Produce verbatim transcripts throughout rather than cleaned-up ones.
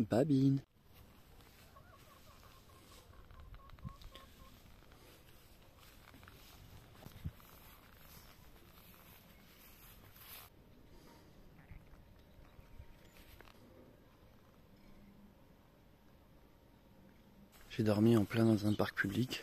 Babine. J'ai dormi en plein dans un parc public.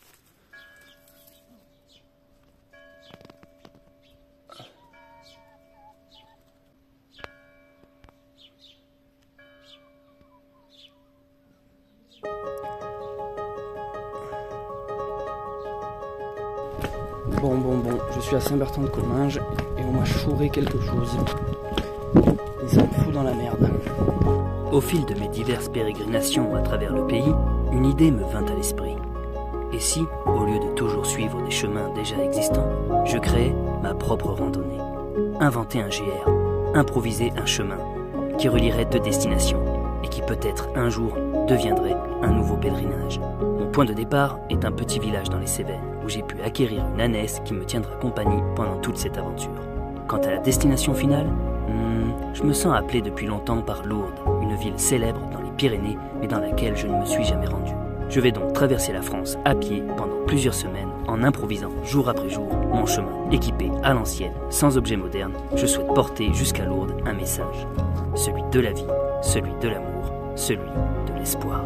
Bon, bon, bon, je suis à Saint-Bertrand-de-Comminges et on m'a chouré quelque chose. Et ça me fout dans la merde. Au fil de mes diverses pérégrinations à travers le pays, une idée me vint à l'esprit. Et si, au lieu de toujours suivre des chemins déjà existants, je créais ma propre randonnée? Inventer un G R, improviser un chemin, qui relierait deux destinations, et qui peut-être un jour deviendrait un nouveau pèlerinage. Mon point de départ est un petit village dans les Cévennes, où j'ai pu acquérir une ânesse qui me tiendra compagnie pendant toute cette aventure. Quant à la destination finale, hmm, je me sens appelé depuis longtemps par Lourdes, une ville célèbre dans les Pyrénées, mais dans laquelle je ne me suis jamais rendu. Je vais donc traverser la France à pied pendant plusieurs semaines, en improvisant jour après jour mon chemin. Équipé à l'ancienne, sans objet moderne, je souhaite porter jusqu'à Lourdes un message. Celui de la vie, celui de l'amour, celui de l'espoir.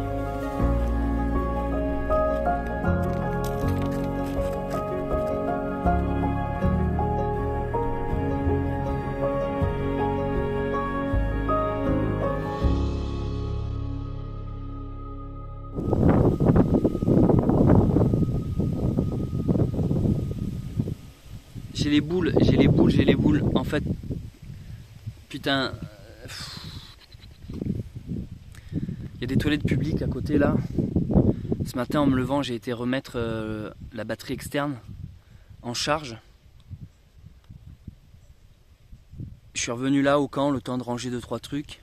J'ai les boules, j'ai les boules, j'ai les boules. En fait, putain, il y a des toilettes publiques à côté là. Ce matin en me levant, j'ai été remettre euh, la batterie externe en charge. Je suis revenu là au camp, le temps de ranger deux trois trucs.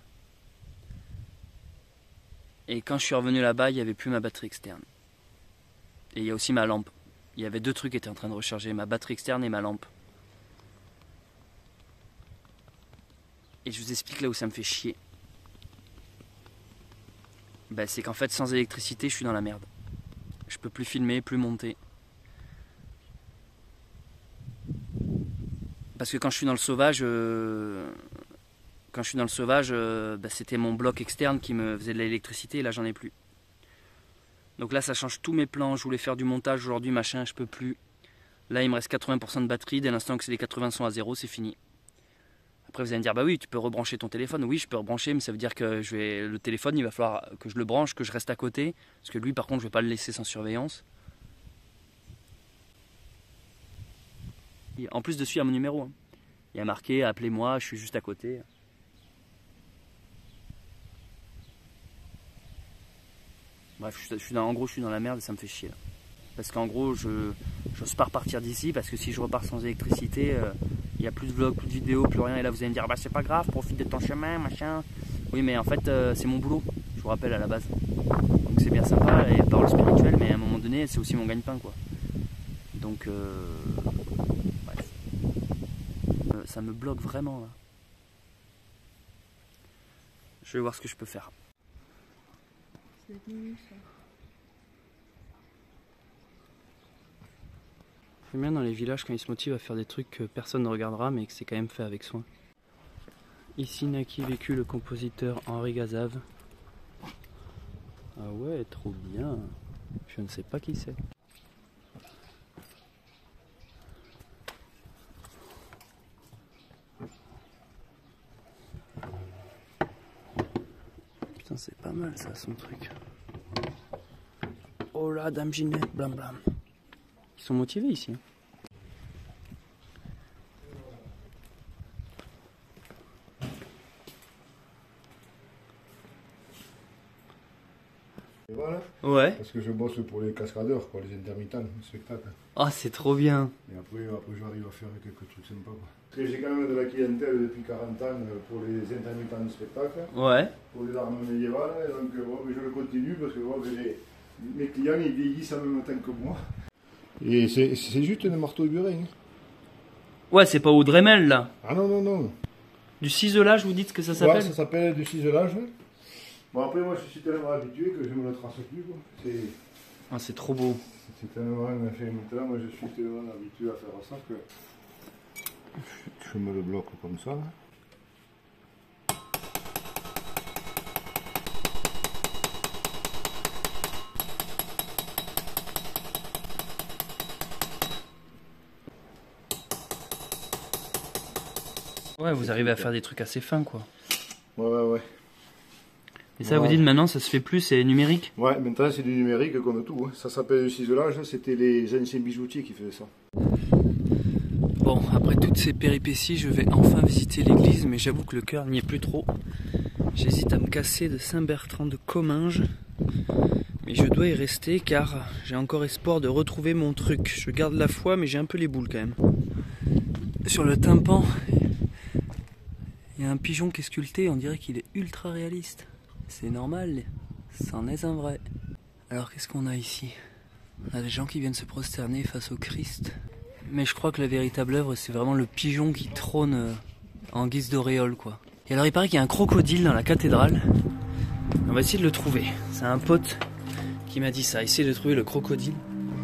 Et quand je suis revenu là-bas, il n'y avait plus ma batterie externe. Et il y a aussi ma lampe. Il y avait deux trucs qui étaient en train de recharger, ma batterie externe et ma lampe. Et je vous explique là où ça me fait chier. Ben, c'est qu'en fait, sans électricité, je suis dans la merde. Je peux plus filmer, plus monter. Parce que quand je suis dans le sauvage, euh, quand je suis dans le sauvage, euh, ben, c'était mon bloc externe qui me faisait de l'électricité et là j'en ai plus. Donc là ça change tous mes plans, je voulais faire du montage aujourd'hui, machin, je peux plus. Là il me reste quatre-vingts pour cent de batterie, dès l'instant que les quatre-vingts sont à zéro, c'est fini. Après vous allez me dire, bah oui, tu peux rebrancher ton téléphone. Oui, je peux rebrancher, mais ça veut dire que je vais, le téléphone, il va falloir que je le branche, que je reste à côté. Parce que lui par contre, je vais pas le laisser sans surveillance. Et en plus dessus, il y a mon numéro. Hein. Il y a marqué, appelez-moi, je suis juste à côté. Bref, je suis dans, en gros, je suis dans la merde et ça me fait chier là. Parce qu'en gros, je n'ose pas repartir d'ici parce que si je repars sans électricité, il euh, n'y a plus de vlog, plus de vidéos, plus rien. Et là, vous allez me dire, bah c'est pas grave, profite de ton chemin, machin. Oui, mais en fait, euh, c'est mon boulot, je vous rappelle à la base. Donc c'est bien sympa, et parole spirituelle, mais à un moment donné, c'est aussi mon gagne-pain, quoi. Donc, euh, bref. Euh, ça me bloque vraiment là. Je vais voir ce que je peux faire. J'aime bien dans les villages quand ils se motivent à faire des trucs que personne ne regardera mais que c'est quand même fait avec soin. Ici naît qui vécut le compositeur Henri Gazave. Ah ouais, trop bien. Je ne sais pas qui c'est. Putain, c'est pas mal ça, son truc. Oh là, Dame Ginette, blam blam. Ils sont motivés ici. Et voilà. Ouais. Parce que je bosse pour les cascadeurs, quoi, les intermittents, le spectacle. Ah, c'est trop bien. Et après, après j'arrive à faire quelques trucs sympas, quoi. Parce que j'ai quand même de la clientèle depuis quarante ans pour les intermittents de spectacle. Ouais. Pour les armes médiévales. Et donc, bon, je le continue parce que bon, les, mes clients, ils vieillissent en même temps que moi. Et c'est juste un marteau de burin. Ouais, c'est pas au Dremel là. Ah non, non, non. Du ciselage, vous dites que ça s'appelle? Ouais, ça s'appelle du ciselage. Bon après moi je suis tellement habitué que je me le trace plus. Ah, c'est trop beau. C'est tellement fait maintenant, moi je suis tellement habitué à faire ça que je me le bloque comme ça. Ouais, vous arrivez à faire des trucs assez fins, quoi. Ouais, ouais, ouais. Et ça, ouais. vous dites maintenant, ça se fait plus, c'est numérique? Ouais, maintenant c'est du numérique comme tout. Hein. Ça s'appelle le ciselage, c'était les anciens bijoutiers qui faisaient ça. Bon, après toutes ces péripéties, je vais enfin visiter l'église, mais j'avoue que le cœur n'y est plus trop. J'hésite à me casser de Saint-Bertrand de Comminges, mais je dois y rester car j'ai encore espoir de retrouver mon truc. Je garde la foi, mais j'ai un peu les boules quand même. Sur le tympan, il y a un pigeon qui est sculpté, on dirait qu'il est ultra réaliste. C'est normal, c'en est un vrai. Alors qu'est-ce qu'on a ici? On a des gens qui viennent se prosterner face au Christ. Mais je crois que la véritable œuvre, c'est vraiment le pigeon qui trône en guise d'auréole, quoi. Et alors il paraît qu'il y a un crocodile dans la cathédrale. On va essayer de le trouver. C'est un pote qui m'a dit ça, essayer de trouver le crocodile.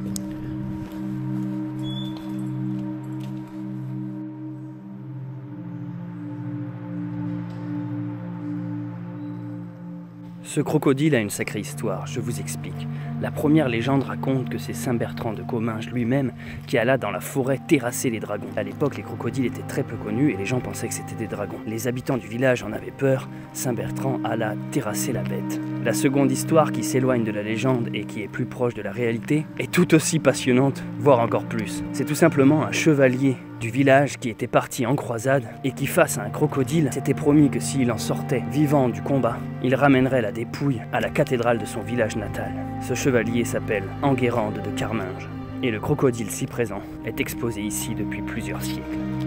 Ce crocodile a une sacrée histoire, je vous explique. La première légende raconte que c'est Saint-Bertrand de Comminges lui-même qui alla dans la forêt terrasser les dragons. À l'époque, les crocodiles étaient très peu connus et les gens pensaient que c'était des dragons. Les habitants du village en avaient peur, Saint-Bertrand alla terrasser la bête. La seconde histoire qui s'éloigne de la légende et qui est plus proche de la réalité est tout aussi passionnante, voire encore plus. C'est tout simplement un chevalier du village qui était parti en croisade et qui, face à un crocodile, s'était promis que s'il en sortait vivant du combat, il ramènerait la dépouille à la cathédrale de son village natal. Ce chevalier s'appelle Enguerrand de Carminges et le crocodile si présent est exposé ici depuis plusieurs siècles.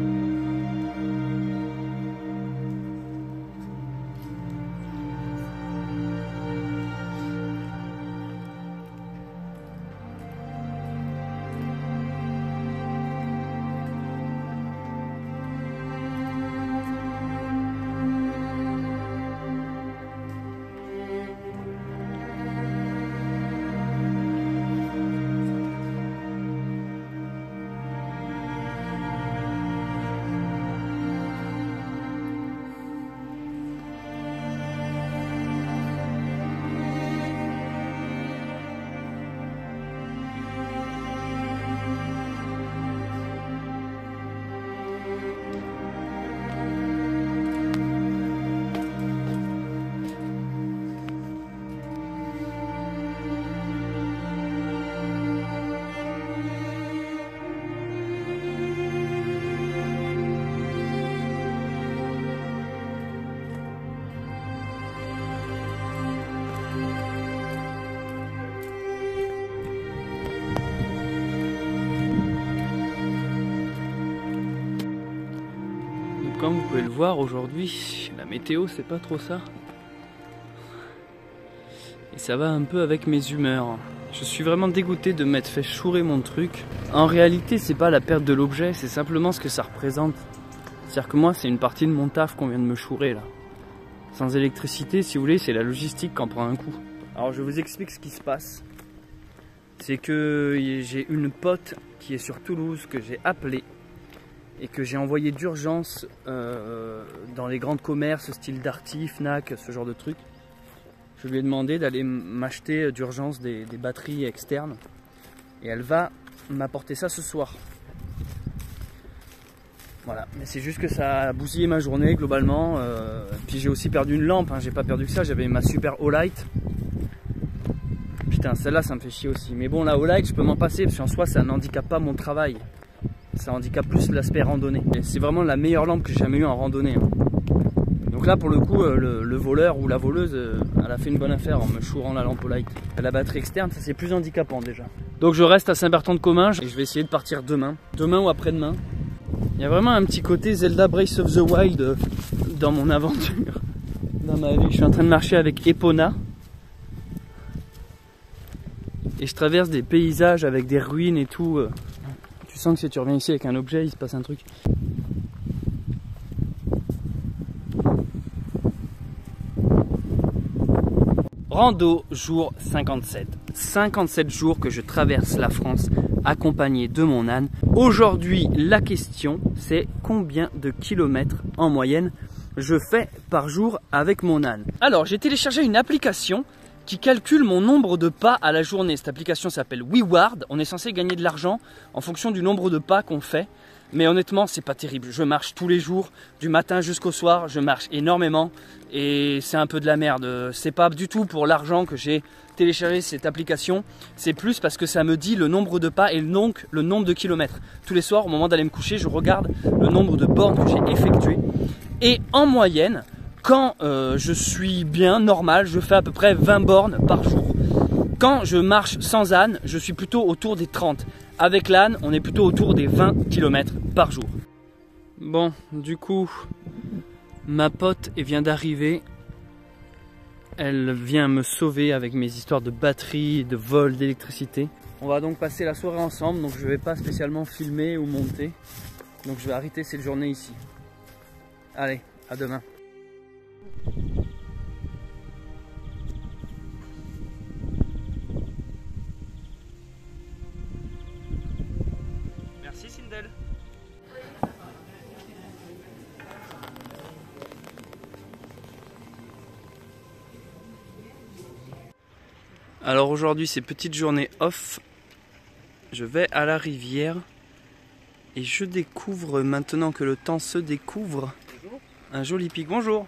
Comme vous pouvez le voir aujourd'hui, la météo c'est pas trop ça. Et ça va un peu avec mes humeurs. Je suis vraiment dégoûté de m'être fait chourer mon truc. En réalité c'est pas la perte de l'objet, c'est simplement ce que ça représente. C'est-à-dire que moi c'est une partie de mon taf qu'on vient de me chourer là. Sans électricité, si vous voulez, c'est la logistique qui en prend un coup. Alors je vous explique ce qui se passe. C'est que j'ai une pote qui est sur Toulouse que j'ai appelée et que j'ai envoyé d'urgence euh, dans les grands commerces style Darty, Fnac, ce genre de trucs. Je lui ai demandé d'aller m'acheter d'urgence des, des batteries externes et elle va m'apporter ça ce soir. Voilà, mais c'est juste que ça a bousillé ma journée globalement. Euh, puis j'ai aussi perdu une lampe, hein. J'ai pas perdu que ça, j'avais ma super Olight. Putain, celle-là ça me fait chier aussi. Mais bon, la Olight je peux m'en passer parce qu'en soi ça n'handicape pas mon travail. Ça handicape plus l'aspect randonnée. C'est vraiment la meilleure lampe que j'ai jamais eue en randonnée. Hein. Donc là pour le coup le, le voleur ou la voleuse elle a fait une bonne affaire en me chourant la lampe Olight. La batterie externe ça c'est plus handicapant déjà. Donc je reste à Saint-Bertrand de Comminges et je vais essayer de partir demain. Demain ou après-demain. Il y a vraiment un petit côté Zelda Breath of the Wild dans mon aventure. Dans ma vie. Je suis en train de marcher avec Epona. Et je traverse des paysages avec des ruines et tout. Tu sens que si tu reviens ici avec un objet, il se passe un truc. Rando jour cinquante-sept. cinquante-sept jours que je traverse la France accompagné de mon âne. Aujourd'hui, la question, c'est combien de kilomètres en moyenne je fais par jour avec mon âne. Alors, j'ai téléchargé une application qui calcule mon nombre de pas à la journée. Cette application s'appelle WeWard. On est censé gagner de l'argent en fonction du nombre de pas qu'on fait. Mais honnêtement, c'est pas terrible. Je marche tous les jours, du matin jusqu'au soir. Je marche énormément et c'est un peu de la merde. C'est pas du tout pour l'argent que j'ai téléchargé cette application. C'est plus parce que ça me dit le nombre de pas et donc le nombre de kilomètres. Tous les soirs, au moment d'aller me coucher, je regarde le nombre de bornes que j'ai effectuées. Et en moyenne, quand euh, je suis bien normal, je fais à peu près vingt bornes par jour. Quand je marche sans âne, je suis plutôt autour des trente. Avec l'âne, on est plutôt autour des vingt kilomètres par jour. Bon, du coup, ma pote vient d'arriver. Elle vient me sauver avec mes histoires de batterie, de vol, d'électricité. On va donc passer la soirée ensemble, donc je ne vais pas spécialement filmer ou monter. Donc je vais arrêter cette journée ici. Allez, à demain. Merci Sindel. Alors aujourd'hui c'est petite journée off. Je vais à la rivière et je découvre maintenant que le temps se découvre un joli pic. Bonjour.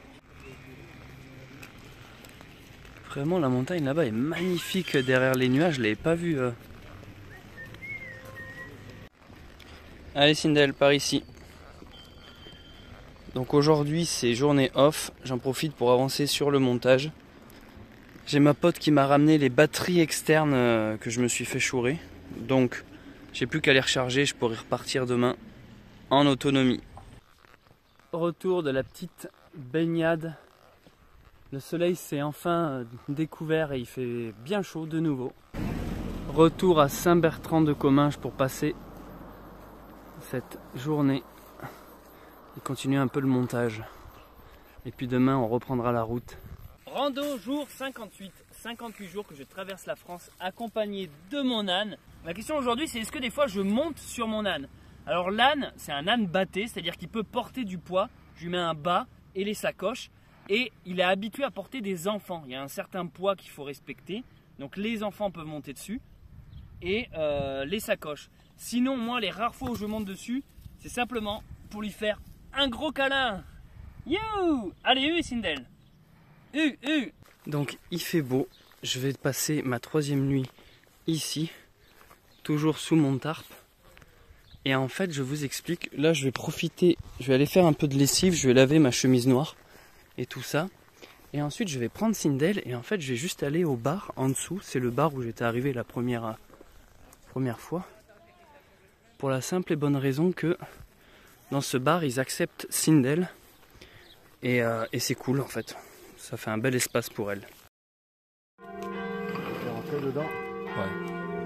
Vraiment la montagne là-bas est magnifique derrière les nuages, je ne l'avais pas vu. Euh... Allez Sindel, par ici. Donc aujourd'hui c'est journée off, j'en profite pour avancer sur le montage. J'ai ma pote qui m'a ramené les batteries externes euh, que je me suis fait chourer. Donc j'ai plus qu'à les recharger, je pourrai repartir demain en autonomie. Retour de la petite baignade. Le soleil s'est enfin découvert et il fait bien chaud de nouveau. Retour à Saint-Bertrand de Comminges pour passer cette journée et continuer un peu le montage. Et puis demain on reprendra la route. Rando jour cinquante-huit. cinquante-huit jours que je traverse la France accompagné de mon âne. Ma question aujourd'hui c'est est-ce que des fois je monte sur mon âne? Alors l'âne c'est un âne bâté, c'est-à-dire qu'il peut porter du poids. Je lui mets un bât et les sacoches et il est habitué à porter des enfants. Il y a un certain poids qu'il faut respecter. Donc les enfants peuvent monter dessus et euh, les sacoches. Sinon moi les rares fois où je monte dessus c'est simplement pour lui faire un gros câlin. You. Allez U Sindel. U, U. Donc il fait beau, je vais passer ma troisième nuit ici, toujours sous mon tarp. Et en fait je vous explique, là je vais profiter, je vais aller faire un peu de lessive, je vais laver ma chemise noire et tout ça. Et ensuite je vais prendre Sindel et en fait je vais juste aller au bar en dessous, c'est le bar où j'étais arrivé la première, première fois. Pour la simple et bonne raison que dans ce bar ils acceptent Sindel et, euh, et c'est cool en fait. Ça fait un bel espace pour elle. Tu es rentré dedans? Ouais.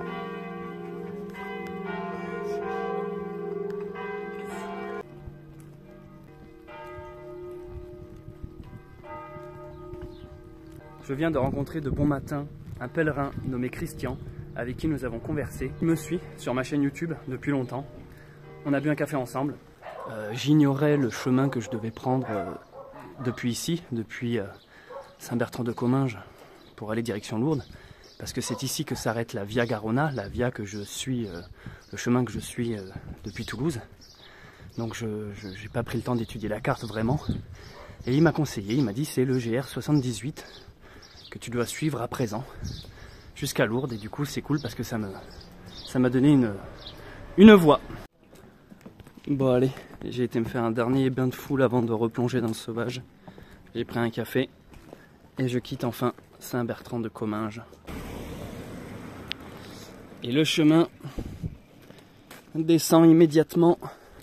Je viens de rencontrer de bon matin un pèlerin nommé Christian avec qui nous avons conversé. Il me suit sur ma chaîne YouTube depuis longtemps. On a bu un café ensemble. Euh, J'ignorais le chemin que je devais prendre euh, depuis ici, depuis... Euh, Saint-Bertrand de Comminges pour aller direction Lourdes parce que c'est ici que s'arrête la Via Garona, la via que je suis, euh, le chemin que je suis euh, depuis Toulouse. Donc je n'ai pas pris le temps d'étudier la carte vraiment et il m'a conseillé, il m'a dit c'est le G R soixante-dix-huit que tu dois suivre à présent jusqu'à Lourdes et du coup c'est cool parce que ça me ça m'a donné une, une voie. Bon allez, j'ai été me faire un dernier bain de foule avant de replonger dans le sauvage. J'ai pris un café. Et je quitte enfin Saint-Bertrand de Comminges. Et le chemin descend immédiatement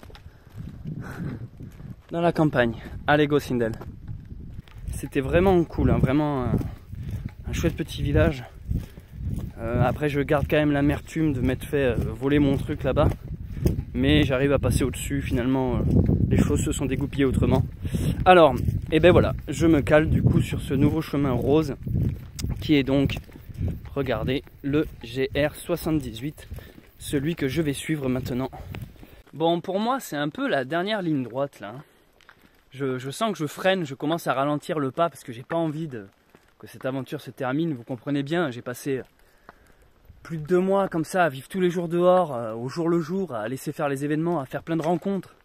dans la campagne. Allez go Sindel. C'était vraiment cool, hein, vraiment un, un chouette petit village. Euh, après je garde quand même l'amertume de m'être fait euh, voler mon truc là-bas. Mais j'arrive à passer au-dessus, finalement euh, les choses se sont dégoupillées autrement. Alors, et ben voilà, je me cale du coup sur ce nouveau chemin rose qui est donc, regardez, le G R soixante-dix-huit, celui que je vais suivre maintenant. Bon, pour moi, c'est un peu la dernière ligne droite là. Je, je sens que je freine, je commence à ralentir le pas parce que j'ai pas envie de, que cette aventure se termine. Vous comprenez bien, j'ai passé plus de deux mois comme ça à vivre tous les jours dehors, euh, au jour le jour, à laisser faire les événements, à faire plein de rencontres.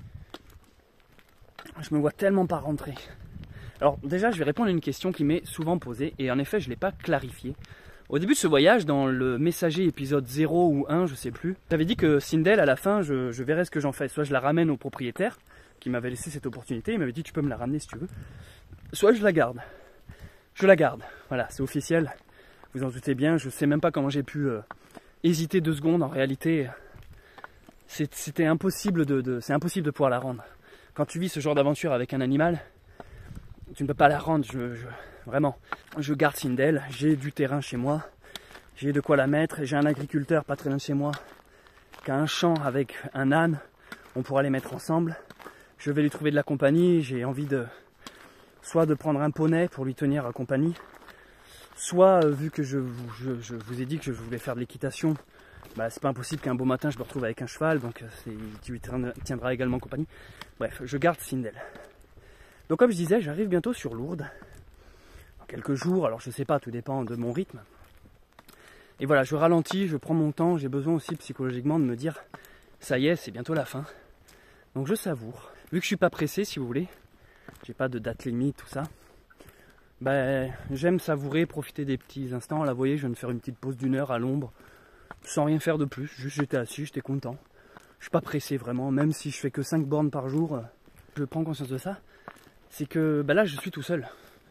Je me vois tellement pas rentrer. Alors déjà, je vais répondre à une question qui m'est souvent posée et en effet, je ne l'ai pas clarifiée. Au début de ce voyage, dans le messager épisode zéro ou un, je sais plus, j'avais dit que Sindel, à la fin, je, je verrais ce que j'en fais. Soit je la ramène au propriétaire, qui m'avait laissé cette opportunité, il m'avait dit tu peux me la ramener si tu veux. Soit je la garde. Je la garde. Voilà, c'est officiel. Vous en doutez bien, je sais même pas comment j'ai pu euh, hésiter deux secondes. En réalité, c'était impossible de, de, c'est impossible de pouvoir la rendre. Quand tu vis ce genre d'aventure avec un animal, tu ne peux pas la rendre, je, je, vraiment. Je garde Sindel, j'ai du terrain chez moi, j'ai de quoi la mettre, j'ai un agriculteur pas très loin de chez moi, qui a un champ avec un âne, on pourra les mettre ensemble. Je vais lui trouver de la compagnie, j'ai envie de, soit de prendre un poney pour lui tenir compagnie, soit, euh, vu que je, je, je vous ai dit que je voulais faire de l'équitation, bah, c'est pas impossible qu'un beau matin je me retrouve avec un cheval, donc tu lui tiendras également compagnie. Bref, je garde Sindel. Donc comme je disais, j'arrive bientôt sur Lourdes, dans quelques jours, alors je sais pas, tout dépend de mon rythme. Et voilà, je ralentis, je prends mon temps, j'ai besoin aussi psychologiquement de me dire, ça y est, c'est bientôt la fin. Donc je savoure. Vu que je suis pas pressé, si vous voulez, j'ai pas de date limite, tout ça, ben, j'aime savourer, profiter des petits instants. Là, vous voyez, je viens de faire une petite pause d'une heure à l'ombre, sans rien faire de plus, juste j'étais assis, j'étais content. Je suis pas pressé vraiment, même si je fais que cinq bornes par jour, je prends conscience de ça. C'est que ben là, je suis tout seul.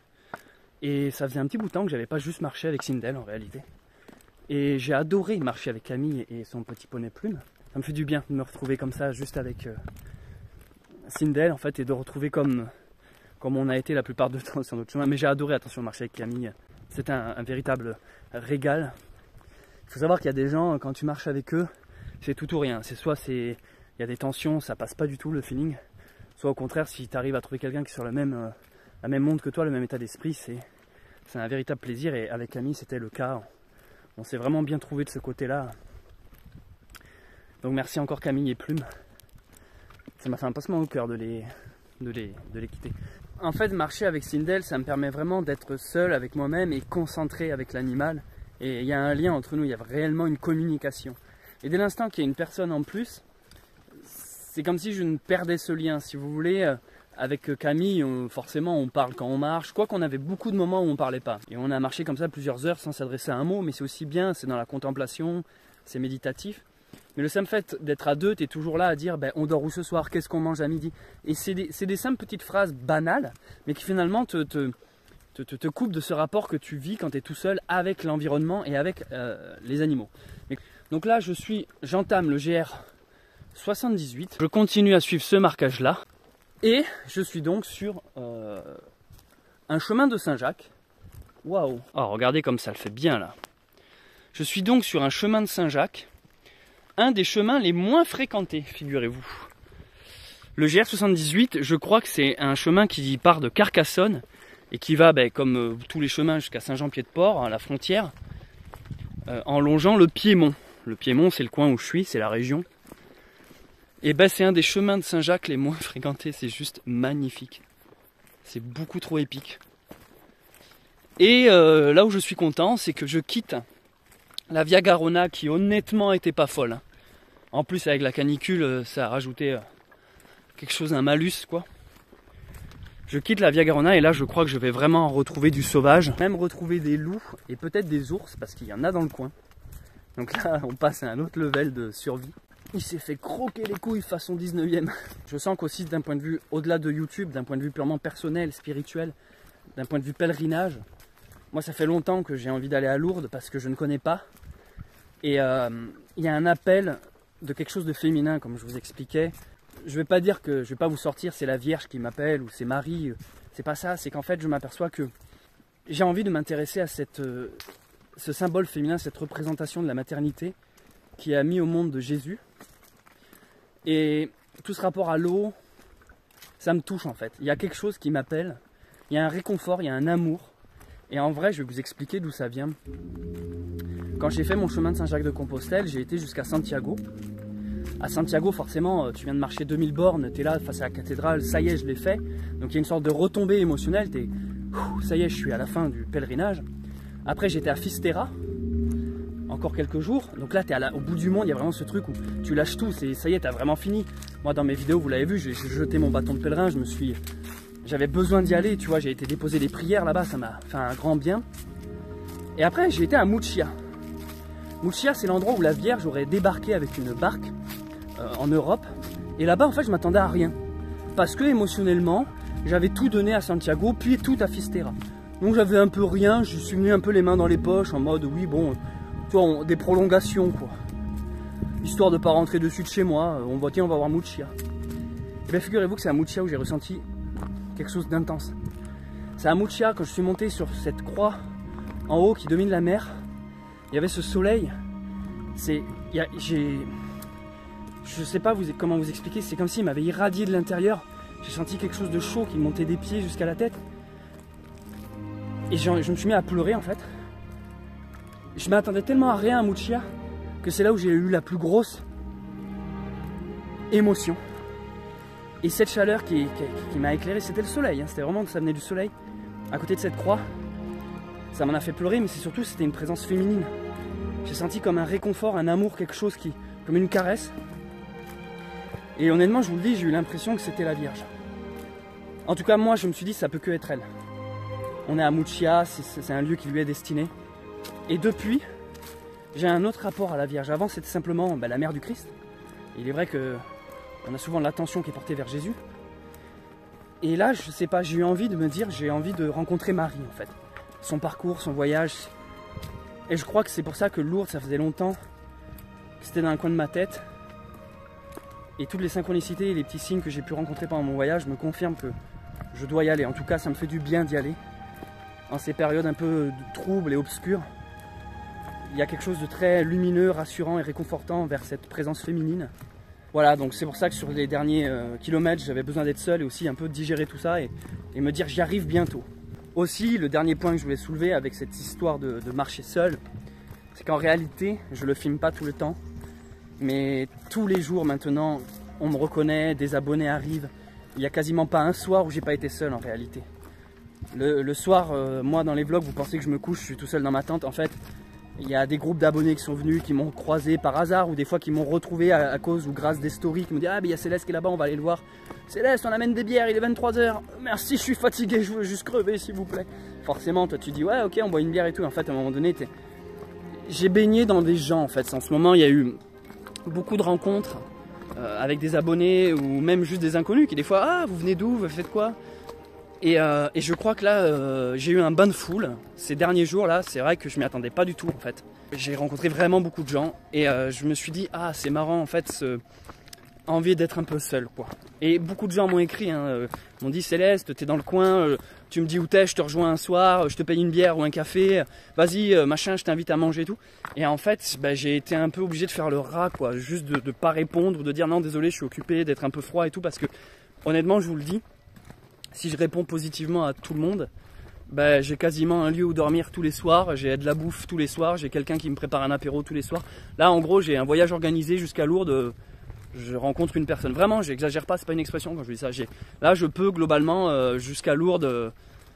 Et ça faisait un petit bout de temps que j'avais pas juste marché avec Sindel en réalité. Et j'ai adoré marcher avec Camille et son petit poney plume. Ça me fait du bien de me retrouver comme ça, juste avec euh, Sindel en fait, et de retrouver comme, comme on a été la plupart du temps sur notre chemin. Mais j'ai adoré, attention, marcher avec Camille. C'était un, un véritable régal. Il faut savoir qu'il y a des gens, quand tu marches avec eux, c'est tout ou rien. C'est soit c'est, il y a des tensions, ça passe pas du tout le feeling. Soit au contraire, si tu arrives à trouver quelqu'un qui est sur le même, euh, la même monde que toi, le même état d'esprit, c'est un véritable plaisir. Et avec Camille, c'était le cas. On s'est vraiment bien trouvé de ce côté-là. Donc merci encore Camille et Plume. Ça m'a fait un passement au cœur de les, de les, de les quitter. En fait, marcher avec Sindel, ça me permet vraiment d'être seul avec moi-même et concentré avec l'animal. Et il y a un lien entre nous, il y a réellement une communication. Et dès l'instant qu'il y a une personne en plus, c'est comme si je ne perdais ce lien. Si vous voulez, avec Camille, on, forcément on parle quand on marche. Quoi qu'on avait beaucoup de moments où on ne parlait pas. Et on a marché comme ça plusieurs heures sans s'adresser à un mot, mais c'est aussi bien, c'est dans la contemplation, c'est méditatif. Mais le simple fait d'être à deux, tu es toujours là à dire ben, on dort où ce soir, qu'est-ce qu'on mange à midi. Et c'est des, des simples petites phrases banales, mais qui finalement te, te, te, te, te coupent de ce rapport que tu vis quand tu es tout seul avec l'environnement et avec euh, les animaux. Mais, donc là, je suis, j'entame le G R soixante-dix-huit. Je continue à suivre ce marquage-là. Et je suis donc sur euh, un chemin de Saint-Jacques. Waouh! Oh, regardez comme ça le fait bien là. Je suis donc sur un chemin de Saint-Jacques. Un des chemins les moins fréquentés, figurez-vous. Le G R soixante-dix-huit, je crois que c'est un chemin qui part de Carcassonne et qui va, ben, comme euh, tous les chemins, jusqu'à Saint-Jean-Pied-de-Port, à la frontière, euh, en longeant le Piémont. Le Piémont, c'est le coin où je suis, c'est la région. Et ben, c'est un des chemins de Saint-Jacques les moins fréquentés, c'est juste magnifique. C'est beaucoup trop épique. Et euh, là où je suis content, c'est que je quitte la Via Garona qui honnêtement était pas folle. En plus avec la canicule, ça a rajouté quelque chose, un malus quoi. Je quitte la Via Garona et là je crois que je vais vraiment retrouver du sauvage. Même retrouver des loups et peut-être des ours parce qu'il y en a dans le coin. Donc là on passe à un autre level de survie. Il s'est fait croquer les couilles façon dix-neuvième. Je sens qu'aussi d'un point de vue au-delà de YouTube, d'un point de vue purement personnel, spirituel, d'un point de vue pèlerinage, moi ça fait longtemps que j'ai envie d'aller à Lourdes parce que je ne connais pas. Et euh, il y a un appel de quelque chose de féminin, comme je vous expliquais. Je ne vais pas dire que je ne vais pas vous sortir, c'est la Vierge qui m'appelle ou c'est Marie. C'est pas ça, c'est qu'en fait je m'aperçois que j'ai envie de m'intéresser à cette, euh, ce symbole féminin, cette représentation de la maternité qui a mis au monde de Jésus. Et tout ce rapport à l'eau, ça me touche en fait. Il y a quelque chose qui m'appelle, il y a un réconfort, il y a un amour. Et en vrai, je vais vous expliquer d'où ça vient. Quand j'ai fait mon chemin de Saint-Jacques-de-Compostelle, j'ai été jusqu'à Santiago. À Santiago, forcément, tu viens de marcher deux mille bornes, tu es là face à la cathédrale, ça y est, je l'ai fait. Donc il y a une sorte de retombée émotionnelle, t'es, ça y est, je suis à la fin du pèlerinage. Après, j'étais à Fisterra, encore quelques jours. Donc là, tu es au bout du monde, il y a vraiment ce truc où tu lâches tout, ça y est, tu as vraiment fini. Moi, dans mes vidéos, vous l'avez vu, j'ai jeté mon bâton de pèlerin, je me suis... J'avais besoin d'y aller, tu vois, j'ai été déposer des prières là-bas, ça m'a fait un grand bien. Et après, j'ai été à Murcia. Murcia, c'est l'endroit où la Vierge aurait débarqué avec une barque euh, en Europe. Et là-bas, en fait, je m'attendais à rien. Parce que émotionnellement, j'avais tout donné à Santiago, puis tout à Fisterra. Donc j'avais un peu rien, je suis venu un peu les mains dans les poches, en mode, oui, bon, tu vois, on, des prolongations, quoi. Histoire de ne pas rentrer dessus de chez moi, on va, tiens, on va voir Murcia. Et bien, figurez-vous que c'est à Murcia où j'ai ressenti quelque chose d'intense. C'est à Murcia, quand je suis monté sur cette croix en haut qui domine la mer, il y avait ce soleil. C'est, j'ai, je sais pas vous, comment vous expliquer, c'est comme s'il m'avait irradié de l'intérieur. J'ai senti quelque chose de chaud qui montait des pieds jusqu'à la tête. Et je, je me suis mis à pleurer en fait. Je m'attendais tellement à rien à Murcia que c'est là où j'ai eu la plus grosse émotion. Et cette chaleur qui, qui, qui m'a éclairé, c'était le soleil, hein. C'était vraiment que ça venait du soleil. À côté de cette croix, ça m'en a fait pleurer, mais c'est surtout c'était une présence féminine. J'ai senti comme un réconfort, un amour, quelque chose qui, comme une caresse. Et honnêtement, je vous le dis, j'ai eu l'impression que c'était la Vierge. En tout cas, moi, je me suis dit, ça peut que être elle. On est à Murcia, c'est un lieu qui lui est destiné. Et depuis, j'ai un autre rapport à la Vierge. Avant, c'était simplement ben, la mère du Christ. Il est vrai que on a souvent l'attention qui est portée vers Jésus. Et là, je sais pas, j'ai eu envie de me dire, j'ai envie de rencontrer Marie, en fait. Son parcours, son voyage. Et je crois que c'est pour ça que Lourdes, ça faisait longtemps que c'était dans un coin de ma tête. Et toutes les synchronicités et les petits signes que j'ai pu rencontrer pendant mon voyage me confirment que je dois y aller. En tout cas, ça me fait du bien d'y aller. En ces périodes un peu troubles et obscures, il y a quelque chose de très lumineux, rassurant et réconfortant vers cette présence féminine. Voilà, donc c'est pour ça que sur les derniers euh, kilomètres, j'avais besoin d'être seul et aussi un peu digérer tout ça et, et me dire j'y arrive bientôt. Aussi, le dernier point que je voulais soulever avec cette histoire de, de marcher seul, c'est qu'en réalité, je le filme pas tout le temps, mais tous les jours maintenant, on me reconnaît, des abonnés arrivent. Il n'y a quasiment pas un soir où j'ai pas été seul en réalité. Le, le soir, euh, moi dans les vlogs, vous pensez que je me couche, je suis tout seul dans ma tente. En fait, il y a des groupes d'abonnés qui sont venus, qui m'ont croisé par hasard ou des fois qui m'ont retrouvé à, à cause ou grâce des stories, qui me disent ah mais il y a Céleste qui est là-bas, on va aller le voir. Céleste, on amène des bières, il est vingt-trois heures. Merci, je suis fatigué, je veux juste crever s'il vous plaît. Forcément, toi tu dis ouais ok, on boit une bière et tout. En fait, à un moment donné, j'ai baigné dans des gens en fait. En ce moment, il y a eu beaucoup de rencontres euh, avec des abonnés ou même juste des inconnus qui des fois ah vous venez d'où, vous faites quoi? Et, euh, et je crois que là, euh, j'ai eu un bain de foule. Ces derniers jours là, c'est vrai que je m'y attendais pas du tout en fait. J'ai rencontré vraiment beaucoup de gens et euh, je me suis dit ah c'est marrant en fait, ce... envie d'être un peu seul quoi. Et beaucoup de gens m'ont écrit, hein, euh, m'ont dit Céleste, t'es dans le coin, euh, tu me dis où t'es, je te rejoins un soir, je te paye une bière ou un café, vas-y euh, machin, je t'invite à manger et tout. Et en fait, bah, j'ai été un peu obligé de faire le rat quoi, juste de, de pas répondre ou de dire non désolé, je suis occupé, d'être un peu froid et tout parce que honnêtement, je vous le dis. Si je réponds positivement à tout le monde, ben, j'ai quasiment un lieu où dormir tous les soirs, j'ai de la bouffe tous les soirs, j'ai quelqu'un qui me prépare un apéro tous les soirs. Là, en gros, j'ai un voyage organisé jusqu'à Lourdes, je rencontre une personne. Vraiment, j'exagère pas, c'est pas une expression quand je dis ça. Là, je peux globalement, euh, jusqu'à Lourdes, euh,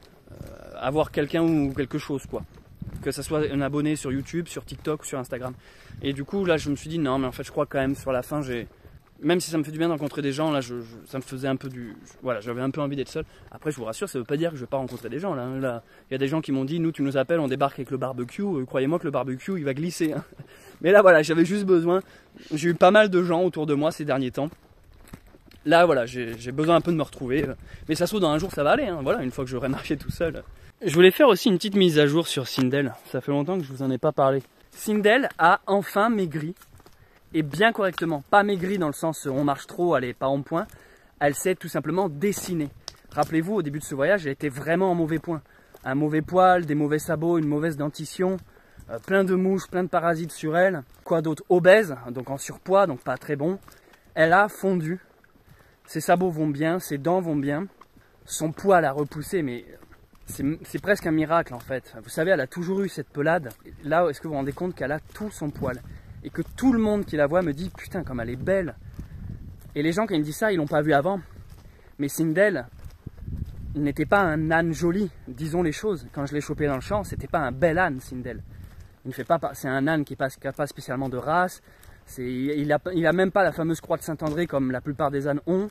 avoir quelqu'un ou quelque chose, quoi. Que ce soit un abonné sur YouTube, sur TikTok ou sur Instagram. Et du coup, là, je me suis dit, non, mais en fait, je crois quand même, sur la fin, j'ai... Même si ça me fait du bien de rencontrer des gens, là, je, je, ça me faisait un peu du... Je, voilà, j'avais un peu envie d'être seul. Après, je vous rassure, ça veut pas dire que je vais pas rencontrer des gens, là. Là, il y a des gens qui m'ont dit, nous, tu nous appelles, on débarque avec le barbecue. Euh, Croyez-moi que le barbecue, il va glisser. Hein. Mais là, voilà, j'avais juste besoin... J'ai eu pas mal de gens autour de moi ces derniers temps. Là, voilà, j'ai besoin un peu de me retrouver. Mais ça se trouve, dans un jour, ça va aller. Hein. Voilà, une fois que j'aurai marché tout seul. Je voulais faire aussi une petite mise à jour sur Sindel. Ça fait longtemps que je vous en ai pas parlé. Sindel a enfin maigri. Et bien correctement, pas maigri dans le sens on marche trop, elle est pas en point, elle s'est tout simplement dessinée. Rappelez-vous, au début de ce voyage, elle était vraiment en mauvais point. Un mauvais poil, des mauvais sabots, une mauvaise dentition, euh, plein de mouches, plein de parasites sur elle. Quoi d'autre? Obèse, donc en surpoids, donc pas très bon. Elle a fondu, ses sabots vont bien, ses dents vont bien, son poil a repoussé, mais c'est presque un miracle en fait. Vous savez, elle a toujours eu cette pelade. Là, est-ce que vous vous rendez compte qu'elle a tout son poil? Et que tout le monde qui la voit me dit, putain, comme elle est belle. Et les gens, quand ils me disent ça, ils l'ont pas vu avant. Mais Sindel n'était pas un âne joli, disons les choses. Quand je l'ai chopé dans le champ, c'était pas un bel âne, Sindel. Il ne fait pas, c'est un âne qui n'a pas spécialement de race. Il n'a il a même pas la fameuse croix de Saint-André comme la plupart des ânes ont.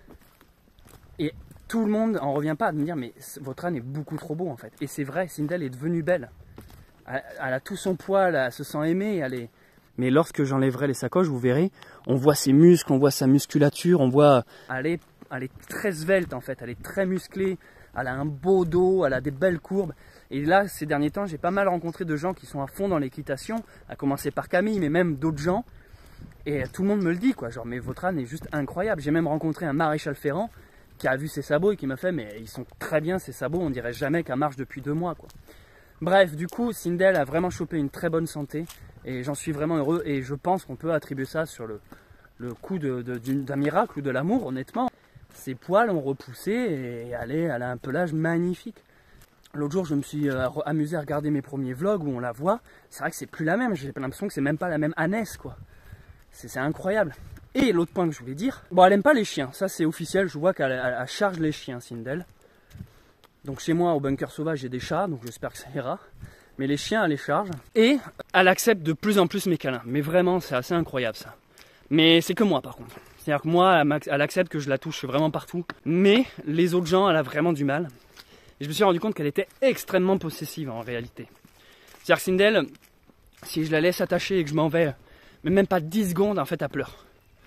Et tout le monde en revient pas à me dire, mais votre âne est beaucoup trop beau en fait. Et c'est vrai, Sindel est devenue belle. Elle, elle a tout son poil, elle se sent aimée. Elle est... Mais lorsque j'enlèverai les sacoches, vous verrez, on voit ses muscles, on voit sa musculature, on voit... Elle est, elle est très svelte en fait, elle est très musclée. Elle a un beau dos, elle a des belles courbes. Et là, ces derniers temps, j'ai pas mal rencontré de gens qui sont à fond dans l'équitation, à commencer par Camille, mais même d'autres gens. Et tout le monde me le dit, quoi. Genre, mais votre âne est juste incroyable. J'ai même rencontré un maréchal ferrant qui a vu ses sabots et qui m'a fait, mais ils sont très bien ces sabots, on dirait jamais qu'elle marche depuis deux mois, quoi. Bref, du coup, Sindel a vraiment chopé une très bonne santé et j'en suis vraiment heureux. Et je pense qu'on peut attribuer ça sur le, le coup de, de, d'un miracle ou de l'amour, honnêtement. Ses poils ont repoussé et elle, est, elle a un pelage magnifique. L'autre jour, je me suis euh, amusé à regarder mes premiers vlogs où on la voit. C'est vrai que c'est plus la même. J'ai l'impression que c'est même pas la même ânesse, quoi. C'est incroyable. Et l'autre point que je voulais dire, bon, elle aime pas les chiens. Ça, c'est officiel. Je vois qu'elle elle, elle charge les chiens, Sindel. Donc chez moi, au bunker sauvage, j'ai des chats, donc j'espère que ça ira. Mais les chiens, elle les charge. Et elle accepte de plus en plus mes câlins. Mais vraiment, c'est assez incroyable, ça. Mais c'est que moi, par contre. C'est-à-dire que moi, elle accepte que je la touche vraiment partout. Mais les autres gens, elle a vraiment du mal. Et je me suis rendu compte qu'elle était extrêmement possessive en réalité. C'est-à-dire que Sindel, si je la laisse attacher et que je m'en vais, mais même pas dix secondes, en fait, elle pleure.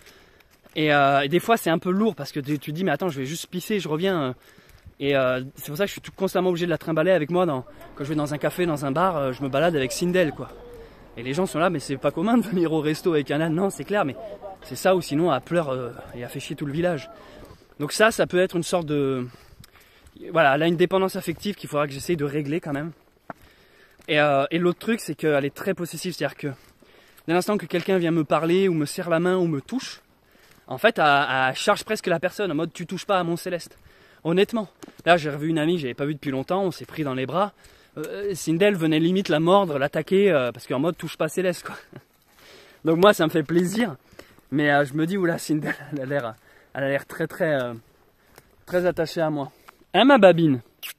Et, euh, et des fois, c'est un peu lourd parce que tu te dis, mais attends, je vais juste pisser, je reviens. Et euh, c'est pour ça que je suis tout constamment obligé de la trimballer avec moi. Dans, quand je vais dans un café, dans un bar, euh, je me balade avec Sindel, quoi. Et les gens sont là, mais c'est pas commun de venir au resto avec un âne. Non, c'est clair, mais c'est ça, ou sinon elle pleure euh, et elle fait chier tout le village. Donc ça, ça peut être une sorte de... Voilà, elle a une dépendance affective qu'il faudra que j'essaye de régler quand même. Et, euh, et l'autre truc, c'est qu'elle est très possessive. C'est-à-dire que dès l'instant que quelqu'un vient me parler, ou me serre la main, ou me touche, en fait, elle, elle charge presque la personne, en mode « tu touches pas à mon Céleste ». Honnêtement. Là, j'ai revu une amie que j'avais pas vue depuis longtemps, on s'est pris dans les bras. Euh, Sindel venait limite la mordre, l'attaquer, euh, parce qu'en mode « touche pas Céleste », quoi. Donc moi, ça me fait plaisir. Mais euh, je me dis, oula, Sindel, elle a l'air, elle a l'air très, très, euh, très attachée à moi. Hein, ma babine?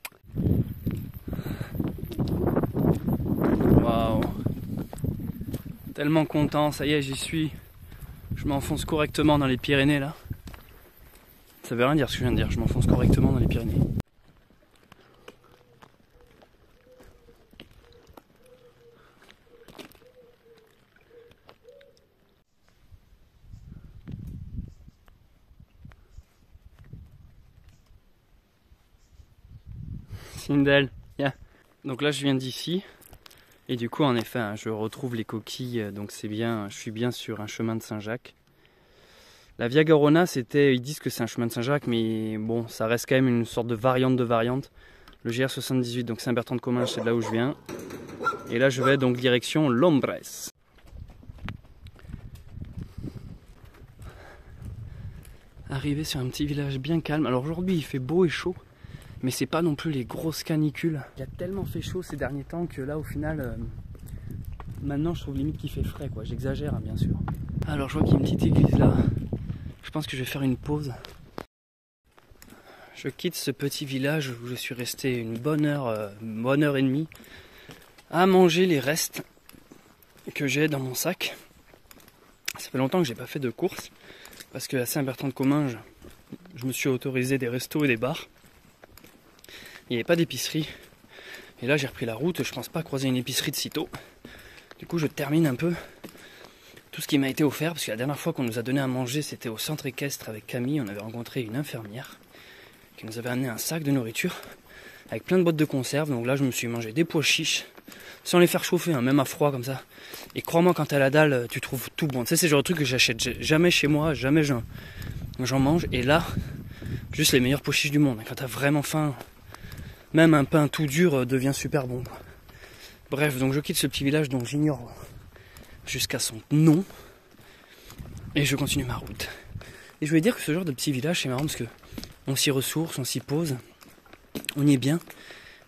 Waouh. Tellement content, ça y est, j'y suis. Je m'enfonce correctement dans les Pyrénées, là. Ça veut rien dire ce que je viens de dire, je m'enfonce correctement dans les Pyrénées. Sindel, yeah. Donc là je viens d'ici et du coup en effet hein, je retrouve les coquilles, donc c'est bien, je suis bien sur un chemin de Saint-Jacques. La Via Garona, c'était, ils disent que c'est un chemin de Saint-Jacques, mais bon, ça reste quand même une sorte de variante de variante. Le G R soixante-dix-huit, donc Saint-Bertrand-de-Comminges, c'est de là où je viens. Et là je vais donc direction Lombres. Arrivé sur un petit village bien calme. Alors aujourd'hui il fait beau et chaud. Mais c'est pas non plus les grosses canicules. Il a tellement fait chaud ces derniers temps que là au final, euh, maintenant je trouve limite qu'il fait frais quoi. J'exagère hein, bien sûr. Alors je vois qu'il y a une petite église là. Je pense que je vais faire une pause. Je quitte ce petit village où je suis resté une bonne heure, euh, une bonne heure et demie à manger les restes que j'ai dans mon sac. Ça fait longtemps que j'ai pas fait de courses parce que à Saint-Bertrand-de-Comminges, je me suis autorisé des restos et des bars. Il n'y avait pas d'épicerie. Et là j'ai repris la route, je pense pas croiser une épicerie de sitôt. Du coup je termine un peu tout ce qui m'a été offert, parce que la dernière fois qu'on nous a donné à manger, c'était au centre équestre avec Camille. On avait rencontré une infirmière qui nous avait amené un sac de nourriture avec plein de boîtes de conserve. Donc là je me suis mangé des pois chiches sans les faire chauffer, hein, même à froid comme ça. Et crois-moi, quand t'as la dalle, tu trouves tout bon. Tu sais, c'est le genre de truc que j'achète jamais chez moi, jamais j'en mange. Et là, juste les meilleurs pois chiches du monde. Quand t'as vraiment faim, même un pain tout dur devient super bon. Bref, donc je quitte ce petit village dont j'ignore jusqu'à son nom. Et je continue ma route. Et je voulais dire que ce genre de petit village, c'est marrant parce que on s'y ressource, on s'y pose, on y est bien.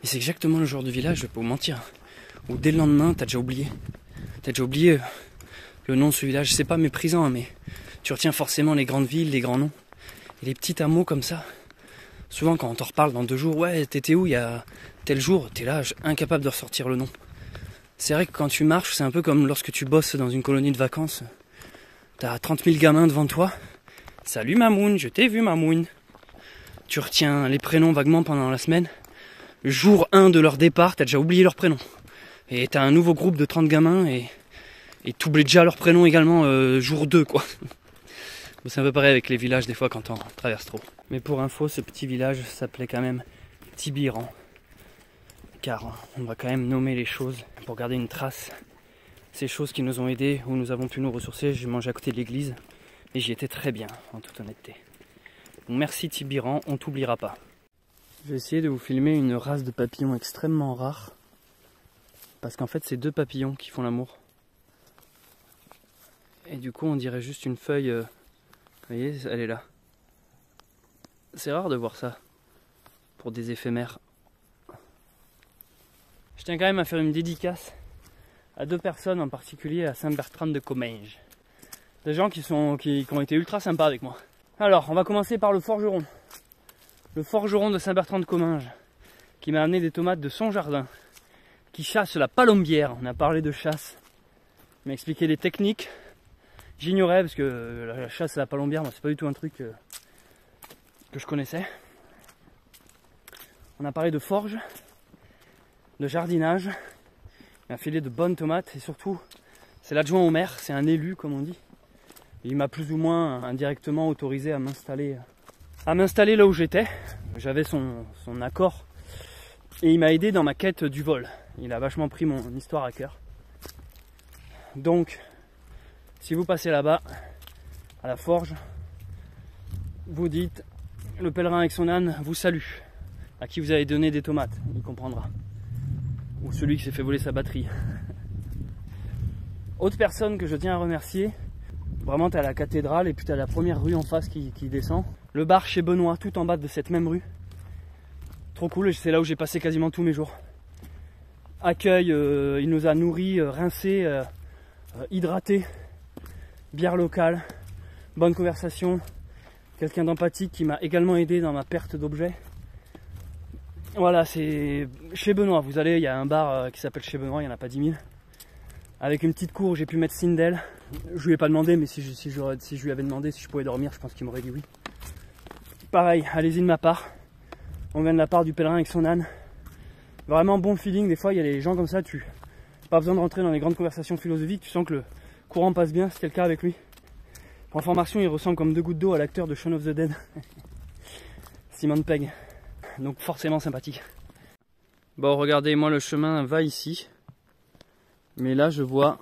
Et c'est exactement le genre de village, je vais pas vous mentir, où dès le lendemain, t'as déjà oublié. T'as déjà oublié le nom de ce village. C'est pas méprisant, hein, mais tu retiens forcément les grandes villes, les grands noms. Et les petits hameaux comme ça, souvent quand on t'en reparle dans deux jours, ouais, t'étais où il y a tel jour, t'es là, incapable de ressortir le nom. C'est vrai que quand tu marches, c'est un peu comme lorsque tu bosses dans une colonie de vacances. T'as trente mille gamins devant toi. Salut Mamoun, je t'ai vu Mamoun. Tu retiens les prénoms vaguement pendant la semaine. Jour un de leur départ, t'as déjà oublié leur prénom. Et t'as un nouveau groupe de trente gamins et, et t'oublies déjà leur prénom également euh, jour deux quoi. C'est un peu pareil avec les villages des fois quand on traverse trop. Mais pour info, ce petit village s'appelait quand même Tibiran. Car on va quand même nommer les choses pour garder une trace. Ces choses qui nous ont aidés, où nous avons pu nous ressourcer. J'ai mangé à côté de l'église et j'y étais très bien, en toute honnêteté. Donc merci Tibiran, on t'oubliera pas. Je vais essayer de vous filmer une race de papillons extrêmement rare. Parce qu'en fait c'est deux papillons qui font l'amour. Et du coup on dirait juste une feuille... Euh... Vous voyez, elle est là. C'est rare de voir ça, pour des éphémères. Je tiens quand même à faire une dédicace à deux personnes en particulier à Saint-Bertrand de Comminges. Des gens qui, sont, qui, qui ont été ultra sympas avec moi. Alors, on va commencer par le forgeron. Le forgeron de Saint-Bertrand de Comminges, qui m'a amené des tomates de son jardin, qui chasse la palombière. On a parlé de chasse. Il m'a expliqué les techniques. J'ignorais parce que la chasse à la palombière, moi c'est pas du tout un truc que, que je connaissais. On a parlé de forge, de jardinage. Il m'a filé de bonnes tomates et surtout, c'est l'adjoint au maire, c'est un élu comme on dit. Et il m'a plus ou moins indirectement autorisé à m'installer, à m'installer là où j'étais. J'avais son, son accord et il m'a aidé dans ma quête du vol. Il a vachement pris mon histoire à cœur. Donc, si vous passez là-bas, à la forge, vous dites, le pèlerin avec son âne vous salue, à qui vous avez donné des tomates, il comprendra. Ou celui qui s'est fait voler sa batterie. Autre personne que je tiens à remercier, vraiment t'as la cathédrale et puis t'as la première rue en face qui, qui descend. Le bar chez Benoît, tout en bas de cette même rue. Trop cool, c'est là où j'ai passé quasiment tous mes jours. Accueil, euh, il nous a nourris, euh, rincés, euh, euh, hydratés. Bière locale, bonne conversation, quelqu'un d'empathique qui m'a également aidé dans ma perte d'objets. Voilà, c'est chez Benoît, vous allez, il y a un bar qui s'appelle chez Benoît, il n'y en a pas dix mille. Avec une petite cour où j'ai pu mettre Sindel. Je lui ai pas demandé, mais si je, si, je, si je lui avais demandé si je pouvais dormir, je pense qu'il m'aurait dit oui. Pareil, allez-y de ma part. On vient de la part du pèlerin avec son âne. Vraiment bon feeling, des fois il y a des gens comme ça, tu pas besoin de rentrer dans les grandes conversations philosophiques, tu sens que le courant passe bien, c'était le cas avec lui. Pour information, il ressemble comme deux gouttes d'eau à l'acteur de Shaun of the Dead. Simon Pegg. Donc forcément sympathique. Bon, regardez, moi le chemin va ici. Mais là, je vois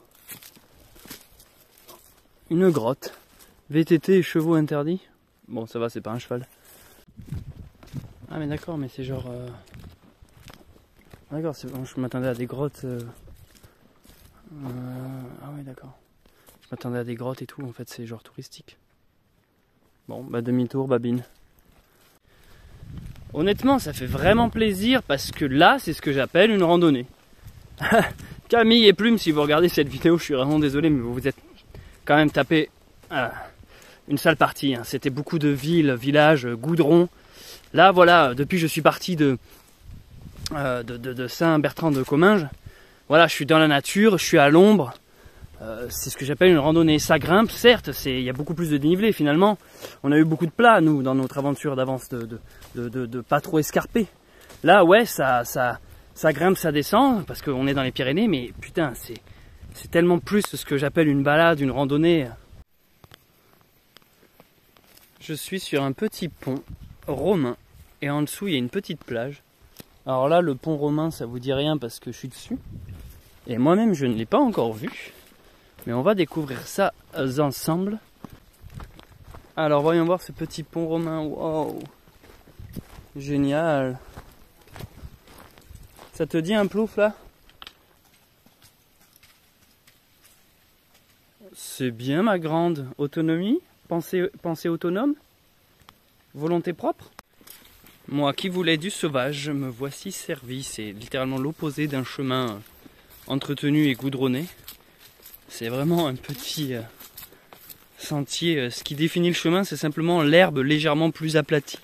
une grotte. V T T et chevaux interdits. Bon, ça va, c'est pas un cheval. Ah mais d'accord, mais c'est genre... Euh... D'accord, bon, je m'attendais à des grottes... Euh... Euh... Ah ouais, d'accord. Je m'attendais à des grottes et tout, en fait c'est genre touristique. Bon, bah demi-tour, babine. Honnêtement, ça fait vraiment plaisir parce que là, c'est ce que j'appelle une randonnée. Camille et Plume, si vous regardez cette vidéo, je suis vraiment désolé, mais vous vous êtes quand même tapé euh, une sale partie. Hein. C'était beaucoup de villes, villages, goudron. Là, voilà, depuis que je suis parti de, euh, de, de, de Saint-Bertrand de Comminges, voilà, je suis dans la nature, je suis à l'ombre. Euh, c'est ce que j'appelle une randonnée. Ça grimpe, certes, il y a beaucoup plus de dénivelé finalement. On a eu beaucoup de plats, nous, dans notre aventure d'avance de, de, de, de, de pas trop escarpé. Là, ouais, ça, ça, ça grimpe, ça descend, parce qu'on est dans les Pyrénées, mais putain, c'est, c'est tellement plus ce que j'appelle une balade, une randonnée. Je suis sur un petit pont romain, et en dessous, il y a une petite plage. Alors là, le pont romain, ça vous dit rien parce que je suis dessus. Et moi-même, je ne l'ai pas encore vu. Mais on va découvrir ça ensemble. Alors voyons voir ce petit pont romain. Wow, génial. Ça te dit un plouf là? C'est bien ma grande. Autonomie, pensée, pensée autonome, volonté propre. Moi qui voulais du sauvage, me voici servi. C'est littéralement l'opposé d'un chemin entretenu et goudronné. C'est vraiment un petit euh, sentier. Ce qui définit le chemin, c'est simplement l'herbe légèrement plus aplatie.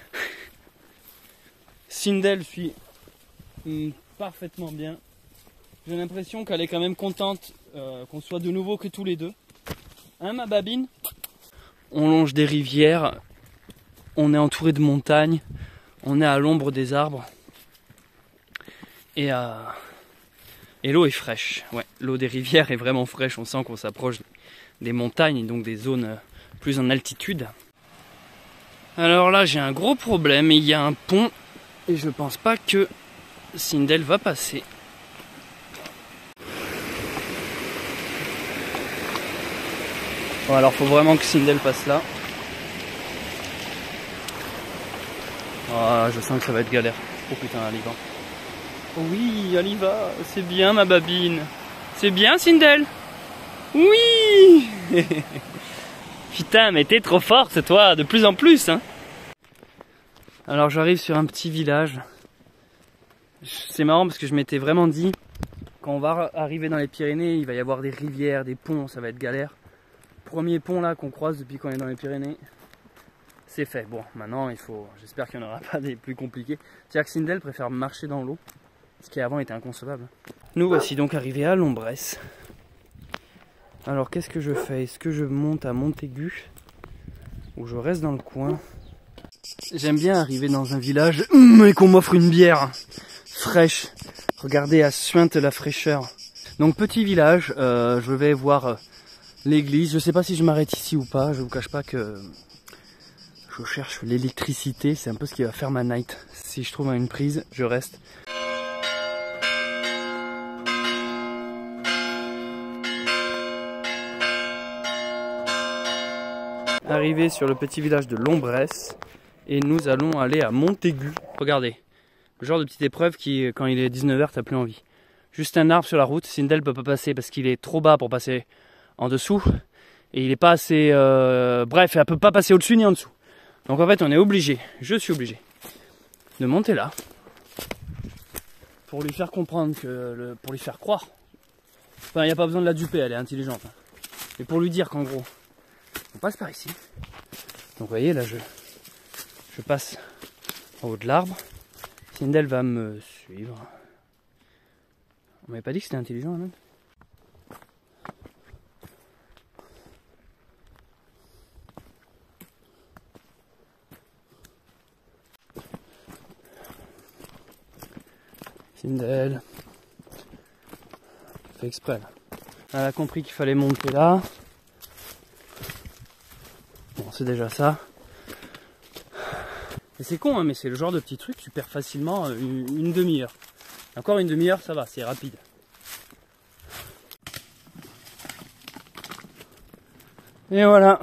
Sindel suit mm, parfaitement bien. J'ai l'impression qu'elle est quand même contente euh, qu'on soit de nouveau que tous les deux. Hein, ma babine? On longe des rivières, on est entouré de montagnes, on est à l'ombre des arbres. Et, euh, et l'eau est fraîche. Ouais, l'eau des rivières est vraiment fraîche. On sent qu'on s'approche des montagnes, donc des zones plus en altitude. Alors là, j'ai un gros problème. Il y a un pont et je pense pas que Sindel va passer. Bon, alors faut vraiment que Sindel passe là. Oh, je sens que ça va être galère. Oh putain, elle y va. Oh oui, elle y va. C'est bien ma babine. C'est bien Sindel. Oui. Putain, mais t'es trop forte toi, de plus en plus hein. Alors j'arrive sur un petit village. C'est marrant parce que je m'étais vraiment dit, quand on va arriver dans les Pyrénées, il va y avoir des rivières, des ponts, ça va être galère. Premier pont là qu'on croise depuis qu'on est dans les Pyrénées, c'est fait. Bon, maintenant il faut, j'espère qu'il n'y en aura pas des plus compliqués. C'est-à-dire que Sindel préfère marcher dans l'eau, ce qui avant était inconcevable. Nous voici donc arrivés à Lombrès. Alors qu'est-ce que je fais? Est-ce que je monte à Montaigu ou je reste dans le coin? J'aime bien arriver dans un village mmh, et qu'on m'offre une bière fraîche. Regardez à suinte la fraîcheur. Donc petit village, euh, je vais voir euh, l'église. Je sais pas si je m'arrête ici ou pas. Je vous cache pas que je cherche l'électricité. C'est un peu ce qui va faire ma night. Si je trouve une prise, je reste. Arrivé sur le petit village de Lombrès. Et nous allons aller à Montaigu. Regardez, le genre de petite épreuve qui, quand il est dix-neuf heures, t'as plus envie. Juste un arbre sur la route. Sindel peut pas passer parce qu'il est trop bas pour passer en dessous. Et il est pas assez... Euh, bref, elle peut pas passer au-dessus ni en dessous. Donc en fait, on est obligé, je suis obligé, de monter là. Pour lui faire comprendre que... Le, pour lui faire croire. Enfin, il n'y a pas besoin de la duper, elle est intelligente. Hein. Et pour lui dire qu'en gros, on passe par ici. Donc vous voyez, là, je... Je passe en haut de l'arbre. Sindel va me suivre. On m'avait pas dit que c'était intelligent, même. Sindel. Fait exprès, là. Elle a compris qu'il fallait monter là. Bon, c'est déjà ça. Et c'est con, hein, mais c'est le genre de petit truc, tu perds facilement une, une demi-heure. Encore une demi-heure, ça va, c'est rapide. Et voilà.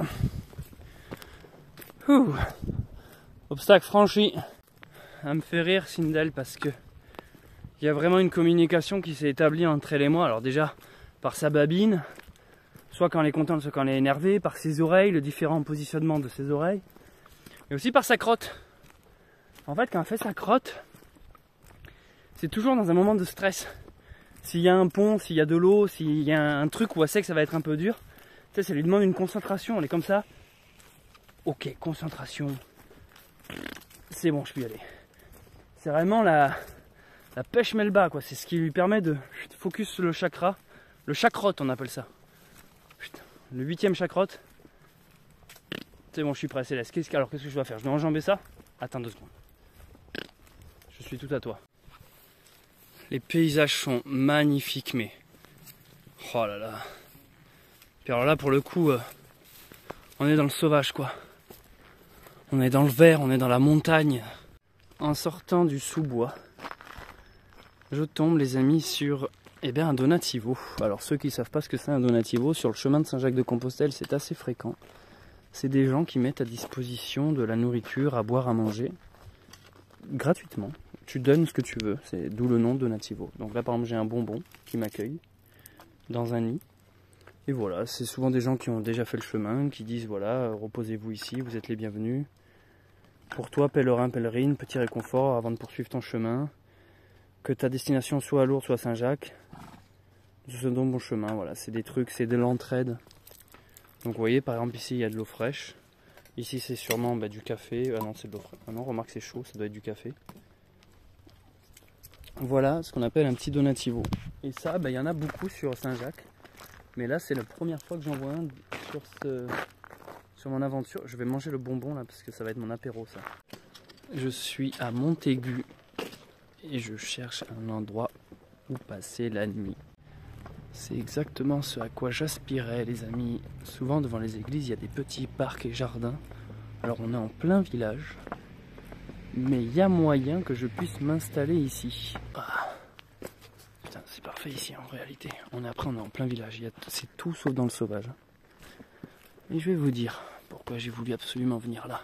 Ouh. Obstacle franchi. Ça me fait rire Sindel parce que il y a vraiment une communication qui s'est établie entre elle et moi. Alors déjà, par sa babine, soit quand elle est contente, soit quand elle est énervée, par ses oreilles, le différent positionnement de ses oreilles, et aussi par sa crotte. En fait, quand elle fait sa crotte, c'est toujours dans un moment de stress. S'il y a un pont, s'il y a de l'eau, s'il y a un truc où elle sait que ça va être un peu dur, tu sais, ça lui demande une concentration. Elle est comme ça. Ok, concentration. C'est bon, je peux y aller. C'est vraiment la, la pêche melba, quoi. C'est ce qui lui permet de focus sur le chakra. Le chakrote, on appelle ça. Putain, le huitième chakrote. C'est bon, je suis prêt, Céleste. Qu'est-ce que, alors, qu'est-ce que je dois faire? Je dois enjamber ça? Attends deux secondes. Je suis tout à toi. Les paysages sont magnifiques, mais... Oh là là. Puis alors là, pour le coup, euh, on est dans le sauvage, quoi. On est dans le vert, on est dans la montagne. En sortant du sous-bois, je tombe, les amis, sur eh bien, un donativo. Alors ceux qui ne savent pas ce que c'est un donativo, sur le chemin de Saint-Jacques-de-Compostelle, c'est assez fréquent. C'est des gens qui mettent à disposition de la nourriture, à boire, à manger, gratuitement. Tu donnes ce que tu veux, c'est d'où le nom donativo. Donc là par exemple j'ai un bonbon qui m'accueille dans un nid. Et voilà, c'est souvent des gens qui ont déjà fait le chemin, qui disent voilà, reposez-vous ici, vous êtes les bienvenus. Pour toi, pèlerin, pèlerine, petit réconfort avant de poursuivre ton chemin. Que ta destination soit à Lourdes, soit à Saint-Jacques. Ce sont bon chemin, voilà. C'est des trucs, c'est de l'entraide. Donc vous voyez, par exemple, ici, il y a de l'eau fraîche. Ici, c'est sûrement bah, du café. Ah non, c'est de l'eau fraîche. Ah non, remarque, c'est chaud, ça doit être du café. Voilà ce qu'on appelle un petit donativo. Et ça, bah, il y en a beaucoup sur Saint-Jacques. Mais là, c'est la première fois que j'en vois un sur, ce, sur mon aventure. Je vais manger le bonbon là, parce que ça va être mon apéro, ça. Je suis à Montaigu et je cherche un endroit où passer la nuit. C'est exactement ce à quoi j'aspirais, les amis. Souvent, devant les églises, il y a des petits parcs et jardins. Alors, on est en plein village. Mais il y a moyen que je puisse m'installer ici. Ah. Putain, c'est parfait ici en réalité. On est après, on est en plein village. C'est tout sauf dans le sauvage. Et je vais vous dire pourquoi j'ai voulu absolument venir là.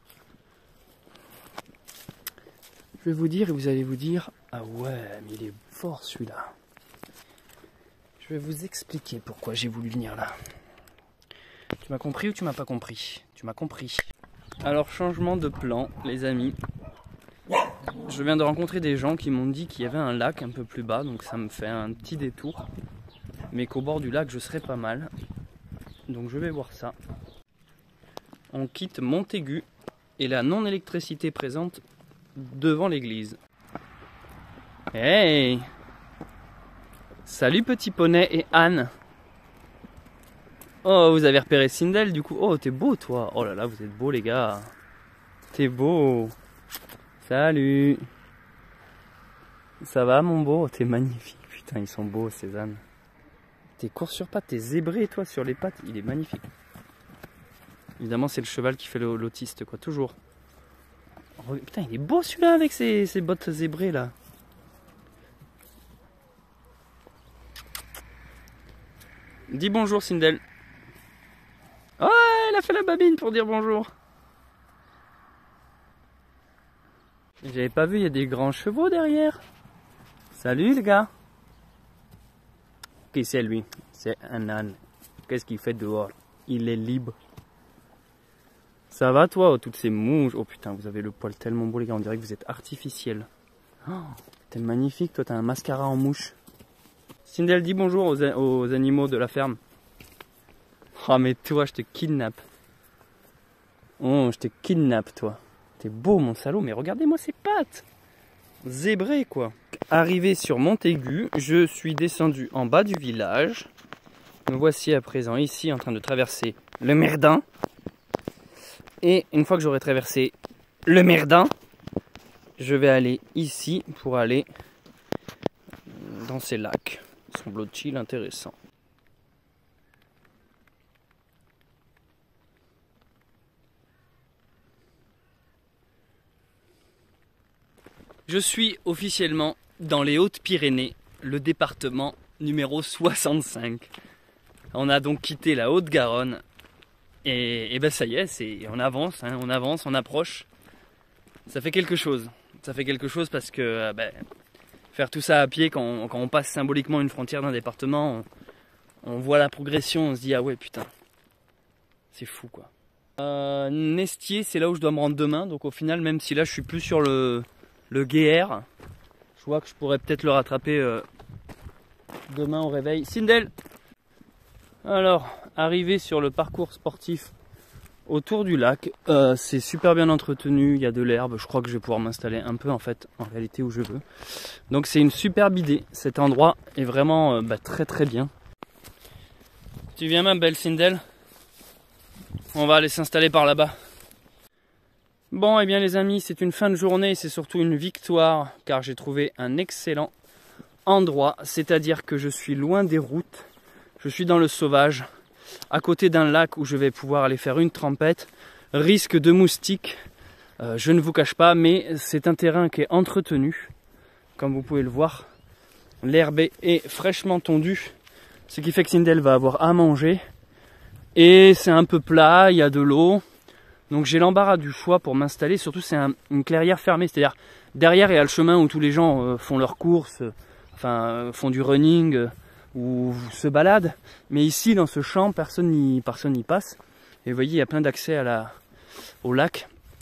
Je vais vous dire et vous allez vous dire, ah ouais, mais il est fort celui-là. Je vais vous expliquer pourquoi j'ai voulu venir là. Tu m'as compris ou tu m'as pas compris? Tu m'as compris. Alors, changement de plan, les amis. Je viens de rencontrer des gens qui m'ont dit qu'il y avait un lac un peu plus bas, donc ça me fait un petit détour. Mais qu'au bord du lac, je serais pas mal. Donc je vais voir ça. On quitte Montaigu et la non-électricité présente devant l'église. Hey! Salut petit poney et Anne! Oh, vous avez repéré Sindel du coup. Oh, t'es beau toi. Oh là là, vous êtes beaux les gars. T'es beau. Salut. Ça va mon beau? T'es magnifique. Putain, ils sont beaux ces ânes. T'es court sur pattes, t'es zébré toi sur les pattes. Il est magnifique. Évidemment, c'est le cheval qui fait l'autiste quoi, toujours. Oh, putain, il est beau celui-là avec ses, ses bottes zébrées là. Dis bonjour Sindel. Oh, elle a fait la babine pour dire bonjour. J'avais pas vu, il y a des grands chevaux derrière. Salut les gars. Qui c'est lui? C'est un âne. Qu'est-ce qu'il fait dehors? Il est libre. Ça va toi, oh, toutes ces mouches? Oh putain, vous avez le poil tellement beau les gars, on dirait que vous êtes artificiel. Oh, t'es magnifique, toi t'as un mascara en mouche. Sindel, dis bonjour aux, aux animaux de la ferme. Oh mais toi, je te kidnappe. Oh, je te kidnappe toi. T'es beau mon salaud, mais regardez-moi ces pattes. Zébré quoi. Arrivé sur Montaigu, je suis descendu en bas du village. Me voici à présent ici en train de traverser le Merdin. Et une fois que j'aurai traversé le Merdin, je vais aller ici pour aller dans ces lacs. Semble-t-il intéressant. Je suis officiellement dans les Hautes-Pyrénées, le département numéro soixante-cinq. On a donc quitté la Haute-Garonne et, et ben ça y est, c'est, on avance, hein, on avance, on approche. Ça fait quelque chose. Ça fait quelque chose parce que ben, faire tout ça à pied, quand on, quand on passe symboliquement une frontière d'un département, on, on voit la progression, on se dit ah ouais putain, c'est fou quoi. Euh, Nestier, c'est là où je dois me rendre demain, donc au final, même si là je suis plus sur le Le Guéher, je vois que je pourrais peut-être le rattraper euh, demain au réveil. Sindel! Alors, arrivé sur le parcours sportif autour du lac, euh, c'est super bien entretenu, il y a de l'herbe, je crois que je vais pouvoir m'installer un peu en fait, en réalité où je veux. Donc c'est une superbe idée, cet endroit est vraiment euh, bah, très très bien. Tu viens ma belle Sindel? On va aller s'installer par là-bas. Bon, et eh bien les amis, c'est une fin de journée, c'est surtout une victoire, car j'ai trouvé un excellent endroit, c'est-à-dire que je suis loin des routes, je suis dans le sauvage, à côté d'un lac où je vais pouvoir aller faire une trempette, risque de moustiques, euh, je ne vous cache pas, mais c'est un terrain qui est entretenu, comme vous pouvez le voir, l'herbe est fraîchement tondue, ce qui fait que Sindel va avoir à manger, et c'est un peu plat, il y a de l'eau. Donc j'ai l'embarras du choix pour m'installer, surtout c'est un, une clairière fermée, c'est-à-dire derrière il y a le chemin où tous les gens euh, font leurs courses, euh, enfin euh, font du running euh, ou se baladent, mais ici dans ce champ personne n'y personne n'y passe. Et vous voyez il y a plein d'accès à la au lac.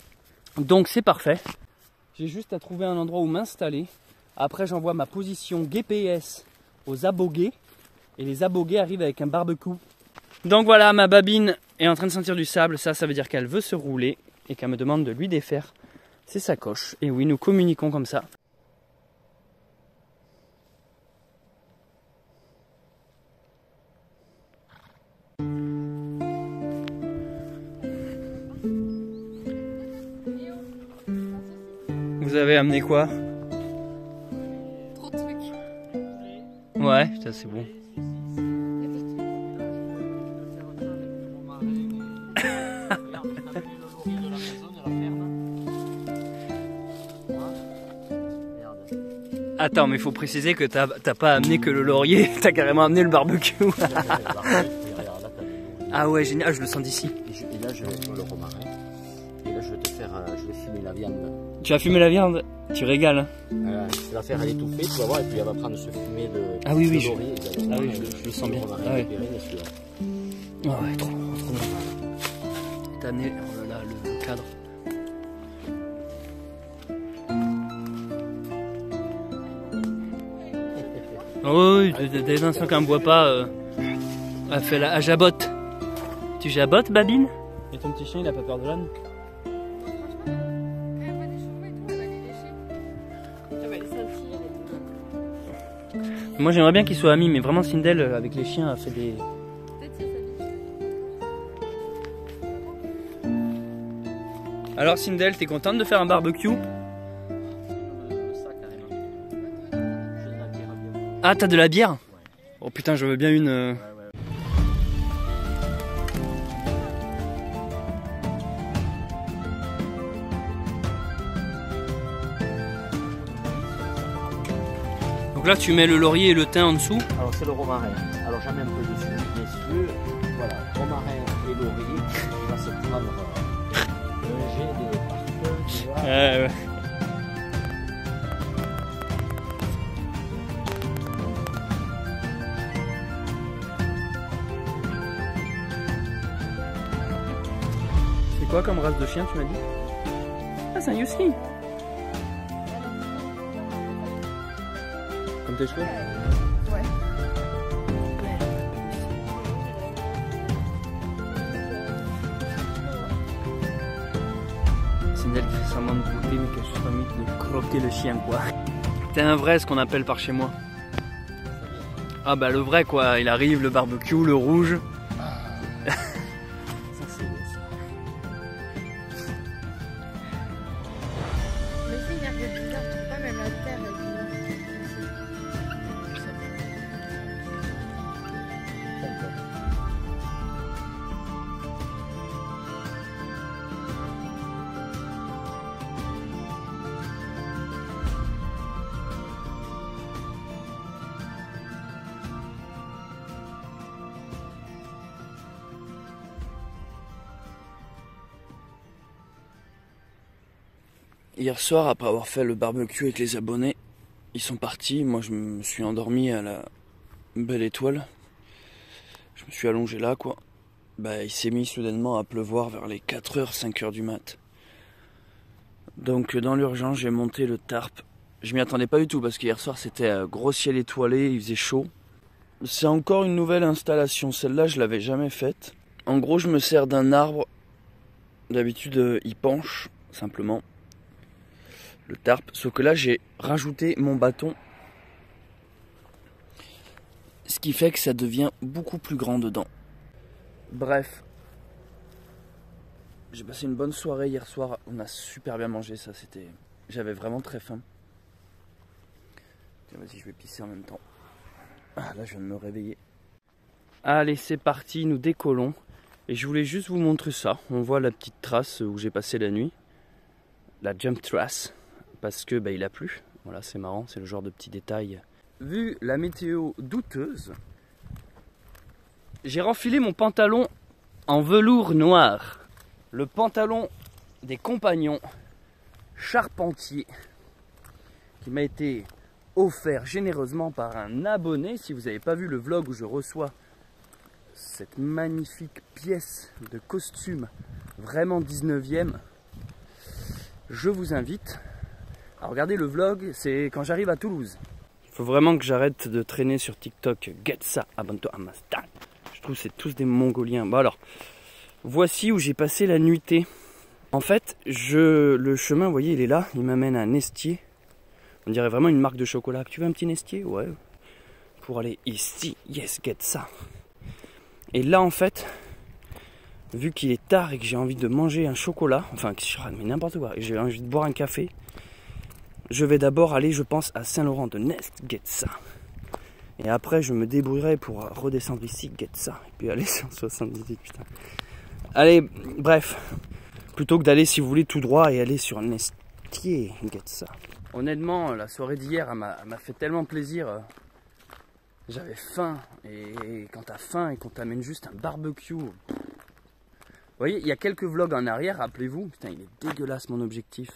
Donc c'est parfait. J'ai juste à trouver un endroit où m'installer. Après j'envoie ma position G P S aux abogués. Et les abogués arrivent avec un barbecue. Donc voilà, ma babine est en train de sentir du sable. Ça, ça veut dire qu'elle veut se rouler et qu'elle me demande de lui défaire ses sacoches. Et oui, nous communiquons comme ça. Vous avez amené quoi? Trop de trucs. Ouais, putain, c'est bon. Attends, mais il faut préciser que t'as pas amené que le laurier, t'as carrément amené le barbecue. Ah ouais, génial, je le sens d'ici. Et, et là, je vais faire le romarin. Et là, je vais te faire, euh, je vais fumer la viande. Tu vas fumer la viande? Tu régales. Euh, je vais la faire à l'étouffer, tu vas voir, et puis elle va prendre ce fumet de, ah oui, de oui, laurier. je... Ah oui, je, je le sens bien. Romarin, ah ouais. Périne, et celui-là. Ah ouais, trop, trop bien. T'as amené oh là là, le, le cadre. Oh oui, des instants qu'elle ne boit pas, euh, elle fait la elle jabote. Tu jabotes, Babine? Et ton petit chien, il a pas peur de l'âne? Moi j'aimerais bien qu'ils soient amis, mais vraiment Sindel avec les chiens a fait des... Alors Sindel, t'es contente de faire un barbecue? Ah, t'as de la bière? Oh putain, je veux bien une... Euh... Donc là, tu mets le laurier et le thym en dessous. Alors c'est le romarin. Alors j'en mets un peu dessus, messieurs. Voilà, romarin et laurier. Il va se prendre un jet de parfum, tu vois. Euh, ouais. C'est quoi comme race de chien, tu m'as dit? Ah, c'est un husky. Comme tes cheveux? Ouais. Sindel qui fait semblant de goûter, mais qui a juste envie de croquer le chien, quoi. T'es un vrai, ce qu'on appelle par chez moi. Ah bah le vrai, quoi. Il arrive, le barbecue, le rouge. Ça c'est beau ça. Mais c'est une herbe bizarre, je trouve pas même la terre. Hier soir, après avoir fait le barbecue avec les abonnés, ils sont partis. Moi, je me suis endormi à la belle étoile. Je me suis allongé là, quoi. Bah, il s'est mis soudainement à pleuvoir vers les quatre heures, cinq heures du mat. Donc, dans l'urgence, j'ai monté le tarp. Je m'y attendais pas du tout parce qu'hier soir, c'était un gros ciel étoilé, il faisait chaud. C'est encore une nouvelle installation. Celle-là, je l'avais jamais faite. En gros, je me sers d'un arbre. D'habitude, il penche, simplement. Le tarp, sauf que là j'ai rajouté mon bâton, ce qui fait que ça devient beaucoup plus grand dedans. Bref, j'ai passé une bonne soirée hier soir, on a super bien mangé, ça c'était, j'avais vraiment très faim. Vas-y, je vais pisser en même temps. Ah, là je viens de me réveiller. Allez, c'est parti, nous décollons. Et je voulais juste vous montrer ça. On voit la petite trace où j'ai passé la nuit, la jump trace. Parce que bah, il a plu, voilà, c'est marrant, c'est le genre de petit détail. Vu la météo douteuse, j'ai renfilé mon pantalon en velours noir. Le pantalon des compagnons charpentiers qui m'a été offert généreusement par un abonné. Si vous n'avez pas vu le vlog où je reçois cette magnifique pièce de costume, vraiment dix-neuvième, je vous invite à regarder le vlog, c'est quand j'arrive à Toulouse. Il faut vraiment que j'arrête de traîner sur TikTok. Get ça, abonne-toi à ma star. Je trouve que c'est tous des Mongoliens. Bon alors, voici où j'ai passé la nuitée. En fait, je, le chemin, vous voyez, il est là, il m'amène à un Nestier. On dirait vraiment une marque de chocolat. Tu veux un petit Nestier? Ouais. Pour aller ici, yes, get ça. Et là, en fait, vu qu'il est tard et que j'ai envie de manger un chocolat, enfin, mais n'importe quoi, et j'ai envie de boire un café, je vais d'abord aller, je pense, à Saint-Laurent de Nest, get ça. Et après, je me débrouillerai pour redescendre ici, get ça. Et puis aller sur soixante-dix-huit, putain. Allez, bref. Plutôt que d'aller, si vous voulez, tout droit et aller sur Nestier, get ça. Honnêtement, la soirée d'hier m'a fait tellement plaisir. J'avais faim. Et quand t'as faim et qu'on t'amène juste un barbecue. Vous voyez, il y a quelques vlogs en arrière, rappelez-vous. Putain, il est dégueulasse mon objectif.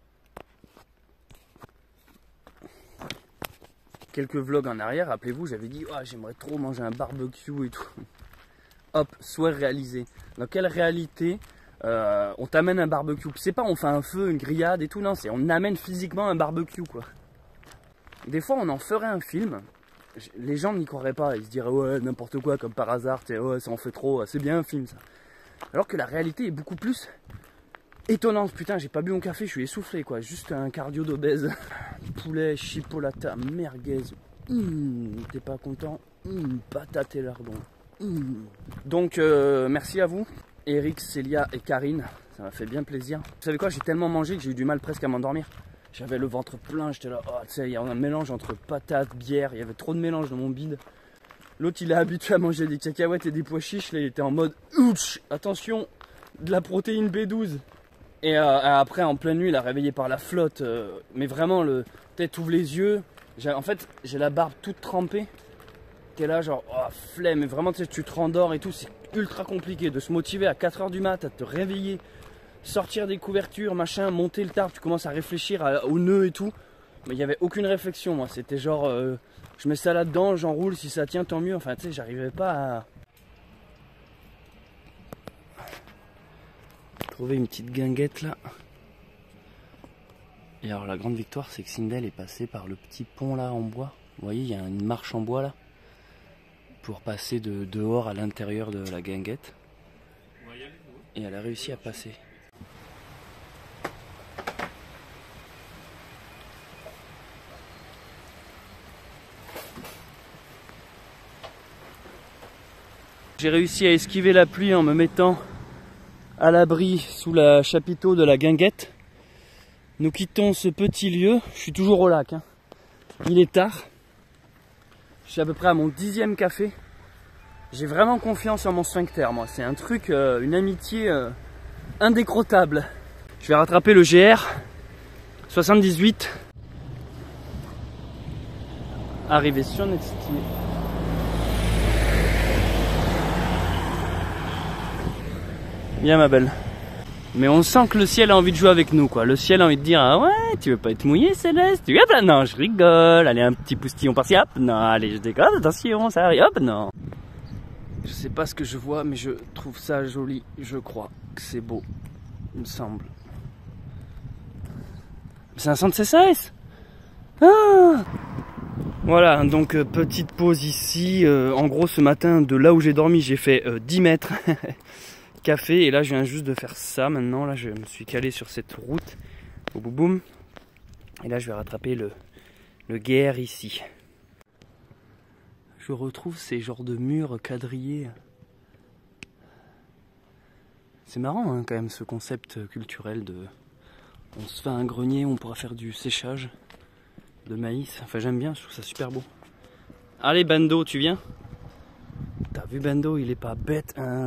Quelques vlogs en arrière, rappelez-vous, j'avais dit oh, j'aimerais trop manger un barbecue et tout. Hop, souhait réalisé. Dans quelle réalité euh, on t'amène un barbecue? C'est pas on fait un feu, une grillade et tout, non, c'est on amène physiquement un barbecue quoi. Des fois on en ferait un film, les gens n'y croiraient pas, ils se diraient ouais n'importe quoi comme par hasard, ouais ça en fait trop, c'est bien un film ça. Alors que la réalité est beaucoup plus étonnante. Putain, j'ai pas bu mon café, je suis essoufflé quoi, juste un cardio d'obèse. Poulet, chipolata, merguez, mmh, t'es pas content, mmh, patate et lardon. Mmh. Donc euh, merci à vous, Eric, Célia et Karine, ça m'a fait bien plaisir. Vous savez quoi, j'ai tellement mangé que j'ai eu du mal presque à m'endormir. J'avais le ventre plein, j'étais là, oh, tu sais, il y a un mélange entre patates, bière, il y avait trop de mélange dans mon bide. L'autre il est habitué à manger des cacahuètes et des pois chiches, là il était en mode ouch, attention, de la protéine B douze. Et euh, après en pleine nuit, il a réveillé par la flotte, euh, mais vraiment le tête ouvre les yeux. En fait, j'ai la barbe toute trempée. T'es là genre oh, flemme, mais vraiment tu sais, tu te rendors et tout, c'est ultra compliqué de se motiver à quatre heures du mat, à te réveiller, sortir des couvertures, machin, monter le tarp, tu commences à réfléchir à, au nœud et tout. Mais il n'y avait aucune réflexion, moi, c'était genre euh, je mets ça là-dedans, j'enroule, si ça tient tant mieux, enfin tu sais, j'arrivais pas à trouver une petite guinguette là. Et alors la grande victoire, c'est que Sindel est passé par le petit pont là en bois. Vous voyez, il y a une marche en bois là pour passer de dehors à l'intérieur de la guinguette. Et elle a réussi à passer. J'ai réussi à esquiver la pluie en me mettant à l'abri sous la chapiteau de la guinguette. Nous quittons ce petit lieu. Je suis toujours au lac, hein. Il est tard. Je suis à peu près à mon dixième café. J'ai vraiment confiance en mon sphincter, moi. C'est un truc, euh, une amitié euh, indécrottable. Je vais rattraper le G R soixante-dix-huit. Arrivé sur Nestier. Bien ma belle. Mais on sent que le ciel a envie de jouer avec nous quoi. Le ciel a envie de dire ah ouais, tu veux pas être mouillé Céleste? Tu hop là, non, je rigole. Allez, un petit poustillon par-ci, hop, non, allez, je déconne, attention, ça arrive, hop, non. Je sais pas ce que je vois, mais je trouve ça joli, je crois que c'est beau, il me semble. C'est un centre C S S. Ah voilà, donc euh, petite pause ici. Euh, en gros, ce matin, de là où j'ai dormi, j'ai fait euh, dix mètres. Café, et là je viens juste de faire ça maintenant, là je me suis calé sur cette route, au boum boum, et là je vais rattraper le, le guerre ici. Je retrouve ces genres de murs quadrillés. C'est marrant hein, quand même ce concept culturel de on se fait un grenier, on pourra faire du séchage de maïs, enfin j'aime bien, je trouve ça super beau. Allez Bando, tu viens? T'as vu Bando, il est pas bête hein.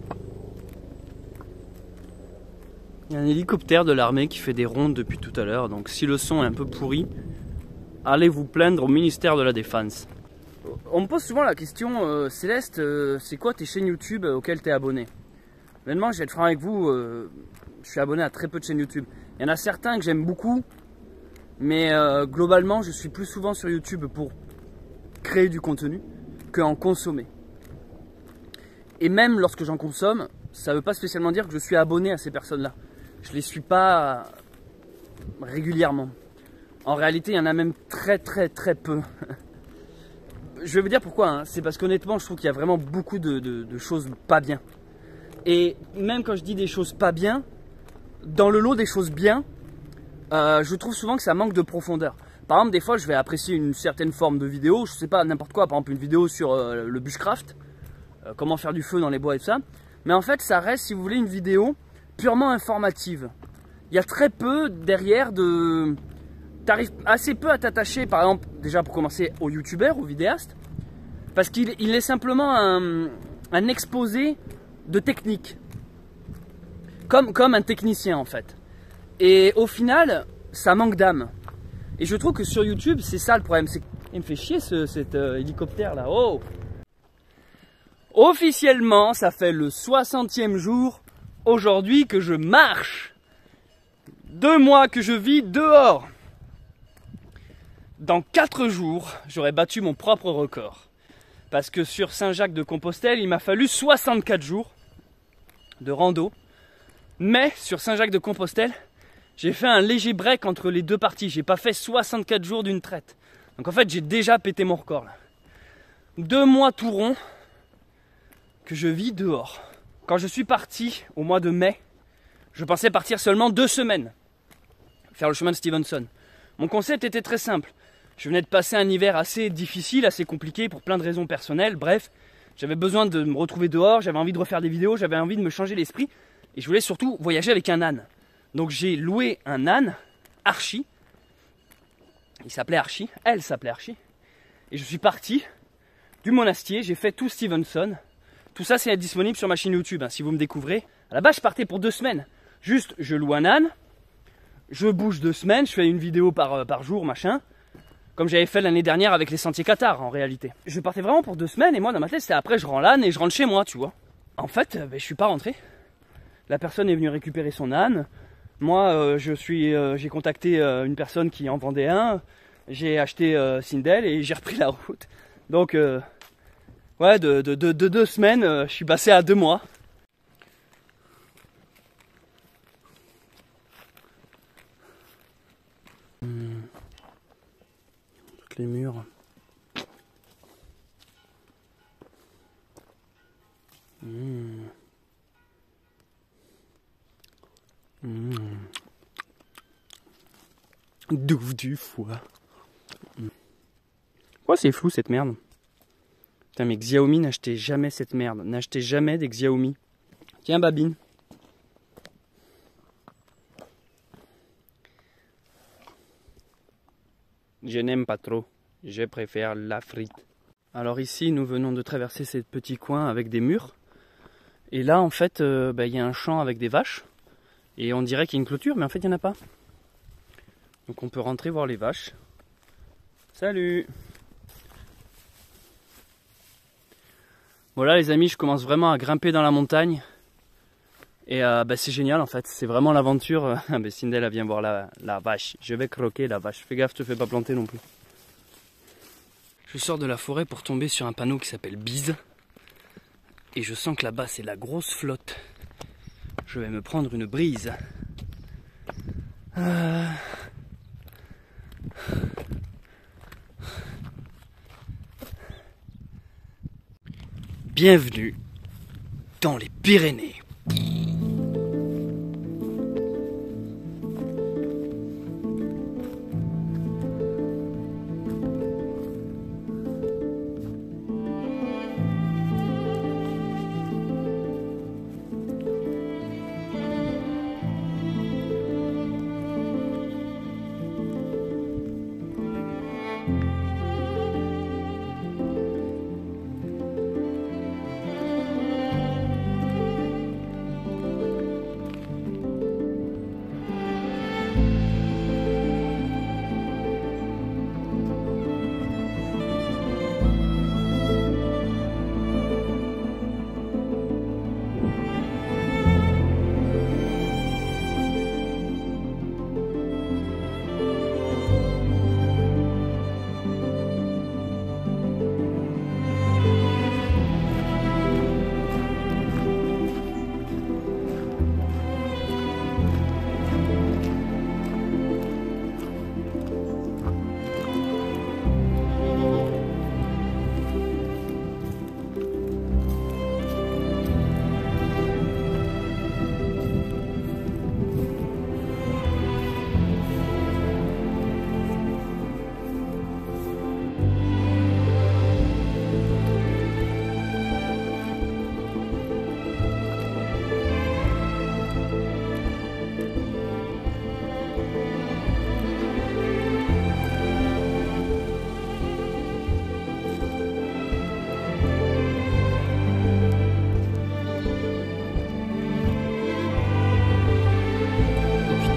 Il y a un hélicoptère de l'armée qui fait des rondes depuis tout à l'heure, donc si le son est un peu pourri, allez vous plaindre au ministère de la Défense. On me pose souvent la question, euh, Céleste, euh, c'est quoi tes chaînes YouTube auxquelles tu es abonné? Honnêtement, je vais être franc avec vous, euh, je suis abonné à très peu de chaînes YouTube. Il y en a certains que j'aime beaucoup, mais euh, globalement, je suis plus souvent sur YouTube pour créer du contenu qu'en consommer. Et même lorsque j'en consomme, ça ne veut pas spécialement dire que je suis abonné à ces personnes-là. Je les suis pas régulièrement. En réalité, il y en a même très très très peu. Je vais vous dire pourquoi, hein. C'est parce qu'honnêtement, je trouve qu'il y a vraiment beaucoup de, de, de choses pas bien. Et même quand je dis des choses pas bien, dans le lot des choses bien, euh, je trouve souvent que ça manque de profondeur. Par exemple, des fois, je vais apprécier une certaine forme de vidéo, je sais pas, n'importe quoi, par exemple une vidéo sur euh, le bushcraft, euh, comment faire du feu dans les bois et tout ça. Mais en fait, ça reste, si vous voulez, une vidéo purement informative. Il y a très peu derrière de... T'arrives assez peu à t'attacher, par exemple, déjà pour commencer, aux youtubeurs, aux vidéastes, parce qu'il il est simplement un, un exposé de technique, comme, comme un technicien en fait. Et au final, ça manque d'âme. Et je trouve que sur YouTube, c'est ça le problème. Il me fait chier ce, cet euh, hélicoptère là. Oh! Officiellement, ça fait le soixantième jour aujourd'hui que je marche. Deux mois que je vis dehors. Dans quatre jours, j'aurais battu mon propre record. Parce que sur Saint-Jacques-de-Compostelle, il m'a fallu soixante-quatre jours de rando. Mais sur Saint-Jacques-de-Compostelle, j'ai fait un léger break entre les deux parties. J'ai pas fait soixante-quatre jours d'une traite. Donc en fait, j'ai déjà pété mon record là. Deux mois tout rond que je vis dehors. Quand je suis parti au mois de mai, je pensais partir seulement deux semaines. Faire le chemin de Stevenson. Mon concept était très simple. Je venais de passer un hiver assez difficile, assez compliqué pour plein de raisons personnelles. Bref, j'avais besoin de me retrouver dehors, j'avais envie de refaire des vidéos, j'avais envie de me changer l'esprit. Et je voulais surtout voyager avec un âne. Donc j'ai loué un âne, Archie. Il s'appelait Archie, elle s'appelait Archie. Et je suis parti du Monastier, j'ai fait tout Stevenson. Tout ça c'est disponible sur ma chaîne YouTube, hein, si vous me découvrez. À la base je partais pour deux semaines. Juste, je loue un âne, je bouge deux semaines, je fais une vidéo par, par jour, machin. Comme j'avais fait l'année dernière avec les sentiers Qatar en réalité. Je partais vraiment pour deux semaines et moi dans ma tête c'était après je rends l'âne et je rentre chez moi, tu vois. En fait, ben, je suis pas rentré. La personne est venue récupérer son âne. Moi, euh, je suis, euh, j'ai contacté euh, une personne qui en vendait un. J'ai acheté euh, Sindel et j'ai repris la route. Donc, euh, ouais, de, de, de, de deux semaines, euh, je suis passé à deux mois. Mmh. Toutes les murs. Mmh. Mmh. Douve du foie. Mmh. Pourquoi c'est flou cette merde? Putain mais Xiaomi n'achetez jamais cette merde. N'achetez jamais des Xiaomi. Tiens Babine. Je n'aime pas trop. Je préfère la frite. Alors ici nous venons de traverser ces petits coins avec des murs. Et là en fait euh, bah, y a un champ avec des vaches. Et on dirait qu'il y a une clôture, mais en fait, il n'y en a pas. Donc on peut rentrer voir les vaches. Salut! Voilà les amis, je commence vraiment à grimper dans la montagne. Et euh, bah, c'est génial en fait, c'est vraiment l'aventure. Ah, bah, Sindel vient voir la, la vache. Je vais croquer la vache. Fais gaffe, te fais pas planter non plus. Je sors de la forêt pour tomber sur un panneau qui s'appelle Bise. Et je sens que là-bas, c'est la grosse flotte. Je vais me prendre une brise. Euh... Bienvenue dans les Pyrénées.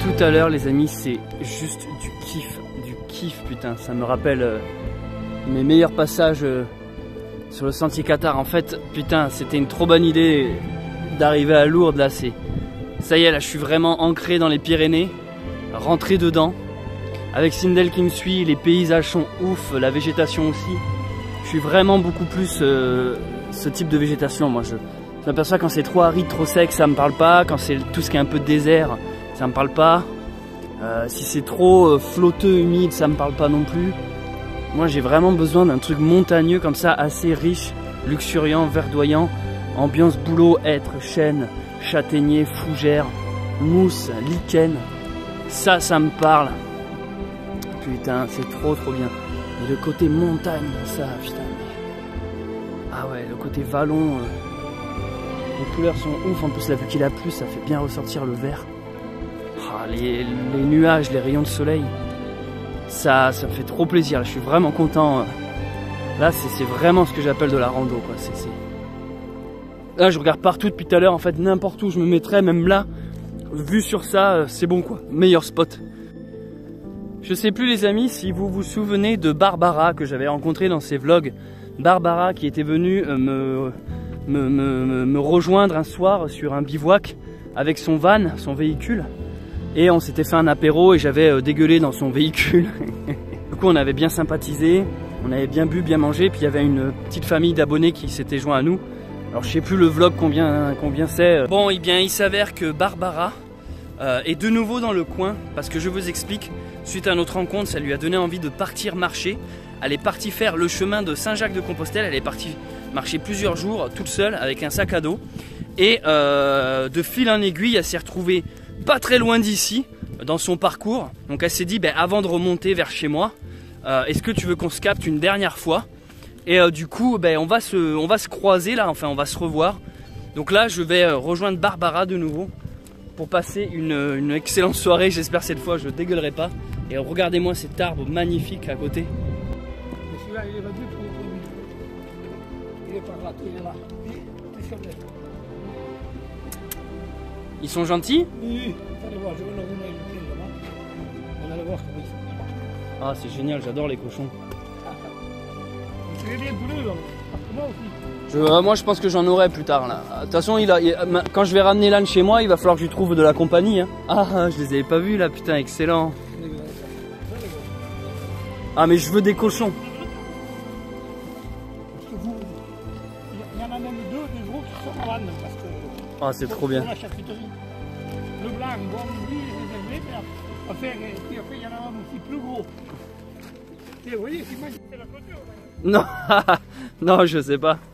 tout à l'heure les amis, c'est juste du kiff, du kiff putain, ça me rappelle euh, mes meilleurs passages euh, sur le sentier Qatar. En fait, putain, c'était une trop bonne idée d'arriver à Lourdes là, c'est... Ça y est, là je suis vraiment ancré dans les Pyrénées, rentré dedans. Avec Sindel qui me suit, les paysages sont ouf, la végétation aussi. Je suis vraiment beaucoup plus euh, ce type de végétation. Moi je, je m'aperçois quand c'est trop aride, trop sec, ça me parle pas. Quand c'est tout ce qui est un peu désert, ça me parle pas. Euh, si c'est trop euh, flotteux, humide, ça me parle pas non plus. Moi j'ai vraiment besoin d'un truc montagneux comme ça, assez riche, luxuriant, verdoyant. Ambiance boulot, hêtre, chêne, châtaignier, fougère, mousse, lichen. Ça, ça me parle. Putain, c'est trop trop bien. Et le côté montagne, ça, putain. Ah ouais, le côté vallon. Euh... Les couleurs sont ouf. En plus, là, vu qu'il a plu, ça fait bien ressortir le vert. Ah, les, les nuages, les rayons de soleil. Ça, ça me fait trop plaisir. Je suis vraiment content. Là, c'est vraiment ce que j'appelle de la rando, quoi. C'est... Là, je regarde partout depuis tout à l'heure. En fait, n'importe où je me mettrais, même là, vu sur ça, c'est bon, quoi. Meilleur spot. Je sais plus les amis si vous vous souvenez de Barbara que j'avais rencontré dans ses vlogs. Barbara qui était venue me, me, me, me rejoindre un soir sur un bivouac avec son van, son véhicule. Et on s'était fait un apéro et j'avais dégueulé dans son véhicule. Du coup on avait bien sympathisé, on avait bien bu, bien mangé. Puis il y avait une petite famille d'abonnés qui s'était joint à nous. Alors je sais plus le vlog combien, combien c'est. Bon, et bien il s'avère que Barbara euh, est de nouveau dans le coin parce que je vous explique. Suite à notre rencontre, ça lui a donné envie de partir marcher. Elle est partie faire le chemin de Saint-Jacques-de-Compostelle. Elle est partie marcher plusieurs jours toute seule avec un sac à dos. Et euh, de fil en aiguille, elle s'est retrouvée pas très loin d'ici dans son parcours. Donc elle s'est dit, ben, avant de remonter vers chez moi, euh, est-ce que tu veux qu'on se capte une dernière fois? Et euh, du coup, ben, on va se, on va se croiser là, enfin on va se revoir. Donc là, je vais euh, rejoindre Barbara de nouveau pour passer une, une excellente soirée. J'espère cette fois je dégueulerai pas. Et regardez-moi cet arbre magnifique à côté. Celui-là, il est vendu pour le produit. Il est par là, il est là. Ils sont gentils? Oui, oui. Allez voir, je vais leur donner une clé là-bas. On allait voir comment ils sont. Ah, c'est génial, j'adore les cochons. C'est bien bleu, là. Moi aussi. Je, euh, moi je pense que j'en aurai plus tard là. De toute façon il a, il, quand je vais ramener l'âne chez moi, il va falloir que je lui trouve de la compagnie hein. Ah je les avais pas vus là, putain, excellent. Ah mais je veux des cochons. Il y en a même deux, des gros qui sont en vanne parce que... Ah c'est trop bien. La charcuterie. Le blanc, bon, lui, il est élevé, mais enfin, puis après il y en a un aussi plus gros. Et vous voyez, c'est moi qui fais la clôture. Non, non je sais pas.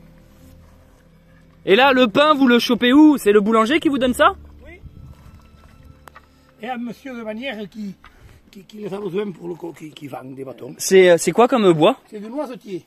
Et là, le pain, vous le chopez où? C'est le boulanger qui vous donne ça? Oui. Et un monsieur de manière qui, qui, qui les a besoin pour le co qui, qui vend des bâtons. C'est quoi comme bois? C'est du noisetier.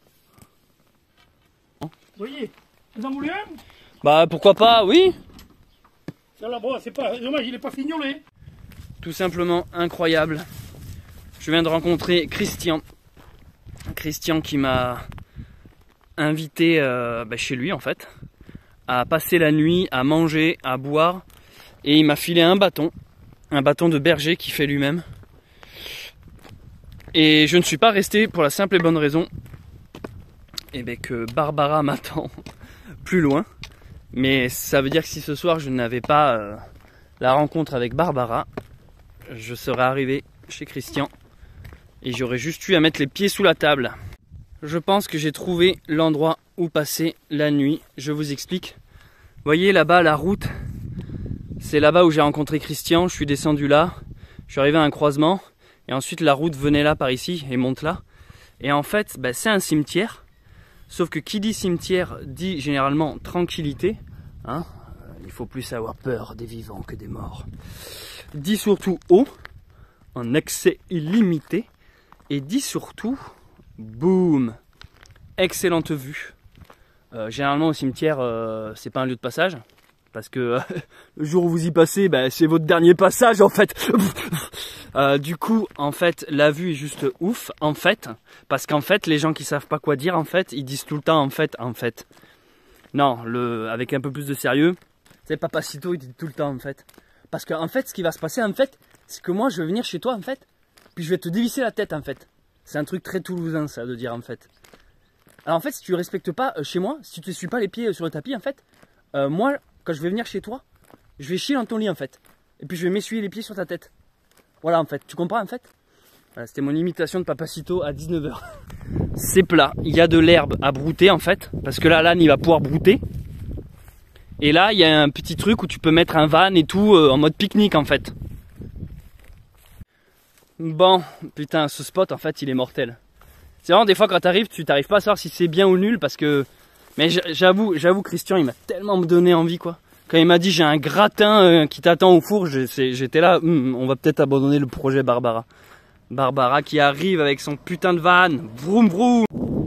Vous voyez? Vous en voulez un? Bah pourquoi pas, oui. Ça là, bon, c'est pas dommage, il n'est pas fignolé. Tout simplement incroyable. Je viens de rencontrer Christian. Christian qui m'a invité euh, bah, chez lui en fait, à passer la nuit, à manger, à boire, et il m'a filé un bâton, un bâton de berger qu'il fait lui-même. Et je ne suis pas resté pour la simple et bonne raison et bien, que Barbara m'attend plus loin. Mais ça veut dire que si ce soir je n'avais pas euh, la rencontre avec Barbara, je serais arrivé chez Christian et j'aurais juste eu à mettre les pieds sous la table. Je pense que j'ai trouvé l'endroit où passer la nuit. Je vous explique. Vous voyez là-bas la route, c'est là-bas où j'ai rencontré Christian. Je suis descendu là, je suis arrivé à un croisement et ensuite la route venait là par ici et monte là. Et en fait, bah, c'est un cimetière. Sauf que qui dit cimetière dit généralement tranquillité. Hein, il faut plus avoir peur des vivants que des morts. Dit surtout eau, en accès illimité. Et dit surtout, boum, excellente vue. Euh, généralement au cimetière, euh, c'est pas un lieu de passage. Parce que euh, le jour où vous y passez, bah, c'est votre dernier passage en fait. euh, du coup, en fait, la vue est juste ouf, en fait. Parce qu'en fait, les gens qui savent pas quoi dire, en fait, ils disent tout le temps en fait, en fait. Non, le, avec un peu plus de sérieux, c'est Papacito, il dit tout le temps en fait. Parce qu'en fait, ce qui va se passer, en fait, c'est que moi, je vais venir chez toi, en fait, puis je vais te dévisser la tête, en fait. C'est un truc très toulousain, ça, de dire, en fait. Alors, en fait, si tu respectes pas euh, chez moi, si tu ne suis pas les pieds euh, sur le tapis, en fait, euh, moi, quand je vais venir chez toi, je vais chier dans ton lit, en fait. Et puis, je vais m'essuyer les pieds sur ta tête. Voilà, en fait. Tu comprends, en fait? Voilà, c'était mon imitation de Papacito à dix-neuf heures. C'est plat. Il y a de l'herbe à brouter, en fait. Parce que là, l'âne, il va pouvoir brouter. Et là, il y a un petit truc où tu peux mettre un van et tout euh, en mode pique-nique, en fait. Bon, putain, ce spot, en fait, il est mortel. C'est vraiment, des fois, quand t'arrives, tu t'arrives pas à savoir si c'est bien ou nul, parce que... Mais j'avoue, j'avoue, Christian, il m'a tellement donné envie, quoi. Quand il m'a dit, j'ai un gratin euh, qui t'attend au four, j'étais là, hm, on va peut-être abandonner le projet Barbara. Barbara qui arrive avec son putain de van, vroom vroom.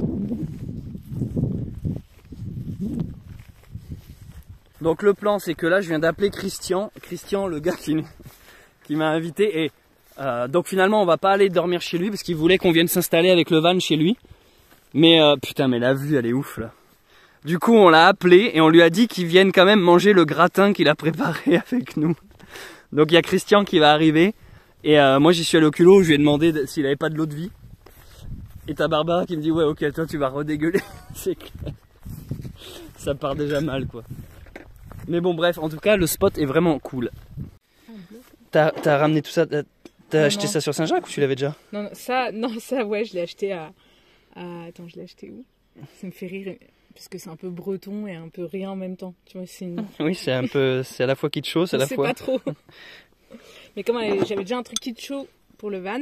Donc le plan, c'est que là, je viens d'appeler Christian, Christian, le gars qui, qui m'a invité, et euh, donc finalement, on va pas aller dormir chez lui, parce qu'il voulait qu'on vienne s'installer avec le van chez lui. Mais euh, putain, mais la vue, elle est ouf, là. Du coup, on l'a appelé, et on lui a dit qu'il vienne quand même manger le gratin qu'il a préparé avec nous. Donc il y a Christian qui va arriver. Et euh, moi j'y suis allé au culot, je lui ai demandé s'il avait pas de l'eau de vie. Et t'as Barbara qui me dit ouais ok toi tu vas redégueuler. C'est clair. Ça part déjà mal quoi. Mais bon bref, en tout cas le spot est vraiment cool. T'as as ramené tout ça, t'as acheté non. ça sur Saint-Jacques ou tu l'avais déjà? Non, non, ça, non, ça ouais je l'ai acheté à, à... Attends, je l'ai acheté où? Ça me fait rire parce que c'est un peu breton et un peu rien en même temps. Tu vois, c'est une... Oui c'est un peu, c'est à la fois kitsch chaud, c'est à la fois... C'est pas trop. Mais comme j'avais déjà un truc kit chaud pour le van.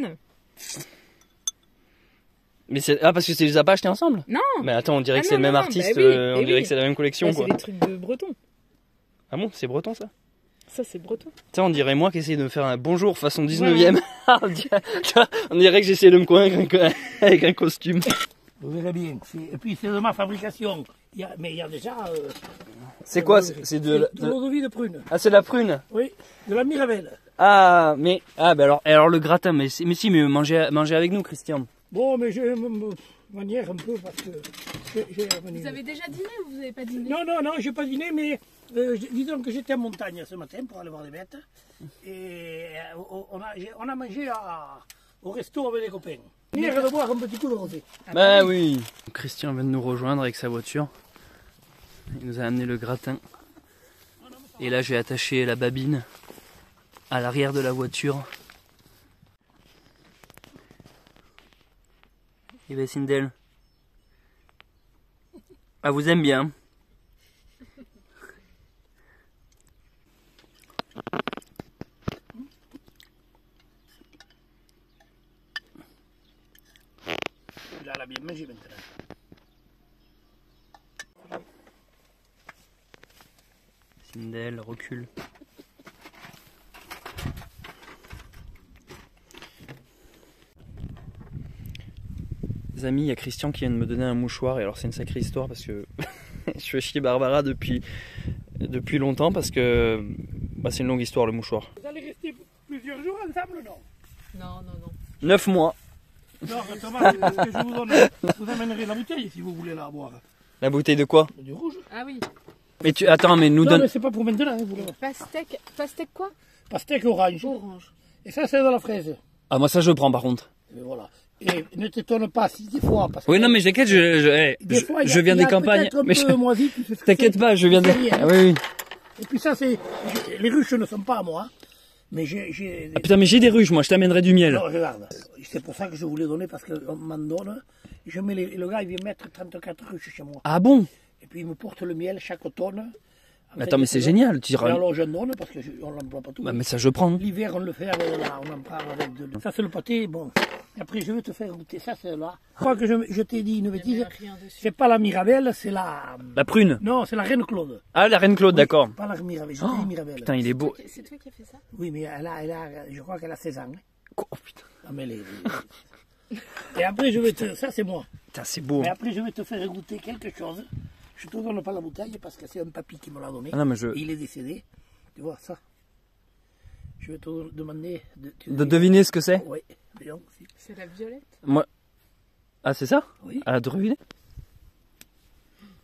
Mais c'est ah parce que tu les as pas achetés ensemble? Non. Mais attends, on dirait ah que c'est le même non, artiste, bah oui, euh, on oui. dirait que c'est la même collection bah, quoi. C'est des trucs de breton. Ah bon, c'est breton ça? Ça c'est breton. Tiens, on dirait moi qui essaye de me faire un bonjour façon dix-neuvième. Ouais. On dirait que j'essaie de me convaincre avec un costume. Vous verrez bien. Et puis c'est de ma fabrication. Il y a... Mais il y a déjà... Euh... C'est quoi? C'est de, de l'eau de vie de prune. Ah c'est de la prune? Oui, de la Mirabelle. Ah mais ah bah alors alors le gratin mais mais si mais mangez mangez avec nous Christian. Bon mais je me manière un peu parce que vous avez déjà dîné ou vous n'avez pas dîné? Non non non j'ai pas dîné mais euh, disons que j'étais en montagne ce matin pour aller voir les bêtes et euh, on a on a mangé à, au resto avec les copains. Venir de boire un petit coup de rosé. Bah oui. Christian vient de nous rejoindre avec sa voiture. Il nous a amené le gratin. Et là j'ai attaché la babine à l'arrière de la voiture. Et ben Sindel. Ah vous aime bien. Là, elle a bien mangé maintenant. Sindel recule. Les amis, il y a Christian qui vient de me donner un mouchoir et alors c'est une sacrée histoire parce que je fais chier Barbara depuis, depuis longtemps parce que bah, c'est une longue histoire le mouchoir. Vous allez rester plusieurs jours ensemble non? Non, non, non. Neuf mois. Non, Thomas, ce que je vous donne, vous amènerez la bouteille si vous voulez la boire. La bouteille de quoi? Du rouge. Ah oui. Mais tu attends, mais nous non, donne. Mais c'est pas pour maintenant. Hein, vous pastèque, pastèque quoi? Pastèque orange. Orange. Et ça c'est de la fraise. Ah moi ça je prends par contre. Et voilà. Et ne t'étonne pas si des fois. Parce oui que, non mais t'inquiète, je, je, hey, je, fois, je viens des campagnes. Mais je... T'inquiète pas, je viens des. Rien, ah, oui oui. Et puis ça c'est, les ruches ne sont pas à moi. Mais j'ai... Ah putain mais j'ai des ruches moi, je t'amènerai du miel. Non regarde, c'est pour ça que je voulais donner parce qu'on m'en donne. Je mets les, le gars il vient mettre trente-quatre ruches chez moi. Ah bon? Et puis il me porte le miel chaque automne. Attends mais c'est génial, tu diras. Alors je donne parce qu'on ne l'emploie pas tout. Bah, mais ça je prends. L'hiver on le fait avec là, on en prend avec de... Ça c'est le pâté, bon. Et après je vais te faire goûter, ça c'est là. Je crois que je, je t'ai dit une bêtise, c'est pas la Mirabelle, c'est la... La prune? Non, c'est la Reine Claude. Ah la Reine Claude, oui, d'accord. Pas la Mirabelle, je oh, t'ai dit Mirabelle. Putain il est beau. C'est toi qui as fait ça? Oui mais elle a, elle a, je crois qu'elle a seize ans. Oh putain. Ah, mais les... Et après je vais te... Ça c'est moi. Putain c'est beau. Et après je vais te faire goûter quelque chose. Je ne te donne pas la bouteille parce que c'est un papy qui me l'a donné. Ah non, mais je... Il est décédé. Tu vois ça? Je vais te demander de, de deviner, deviner ce que c'est? Oui. C'est la violette? Moi. Ah c'est ça? Oui. À de deviner?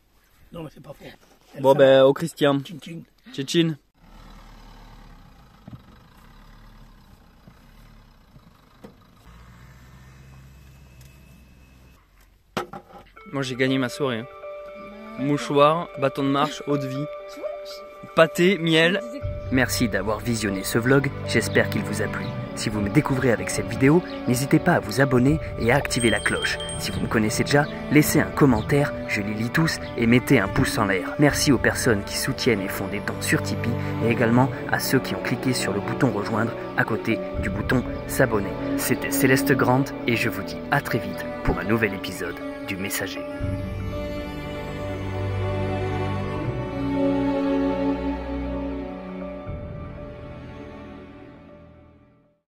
Non mais c'est pas faux. Elle bon ben au Christian. Tchin tchin. Tchin tchin. Moi j'ai gagné ma soirée. Hein. Mouchoir, bâton de marche, eau de vie, pâté, miel. Merci d'avoir visionné ce vlog, j'espère qu'il vous a plu. Si vous me découvrez avec cette vidéo, n'hésitez pas à vous abonner et à activer la cloche. Si vous me connaissez déjà, laissez un commentaire, je les lis tous, et mettez un pouce en l'air. Merci aux personnes qui soutiennent et font des dons sur Tipeee, et également à ceux qui ont cliqué sur le bouton rejoindre à côté du bouton s'abonner. C'était Céleste Grande et je vous dis à très vite pour un nouvel épisode du Messager.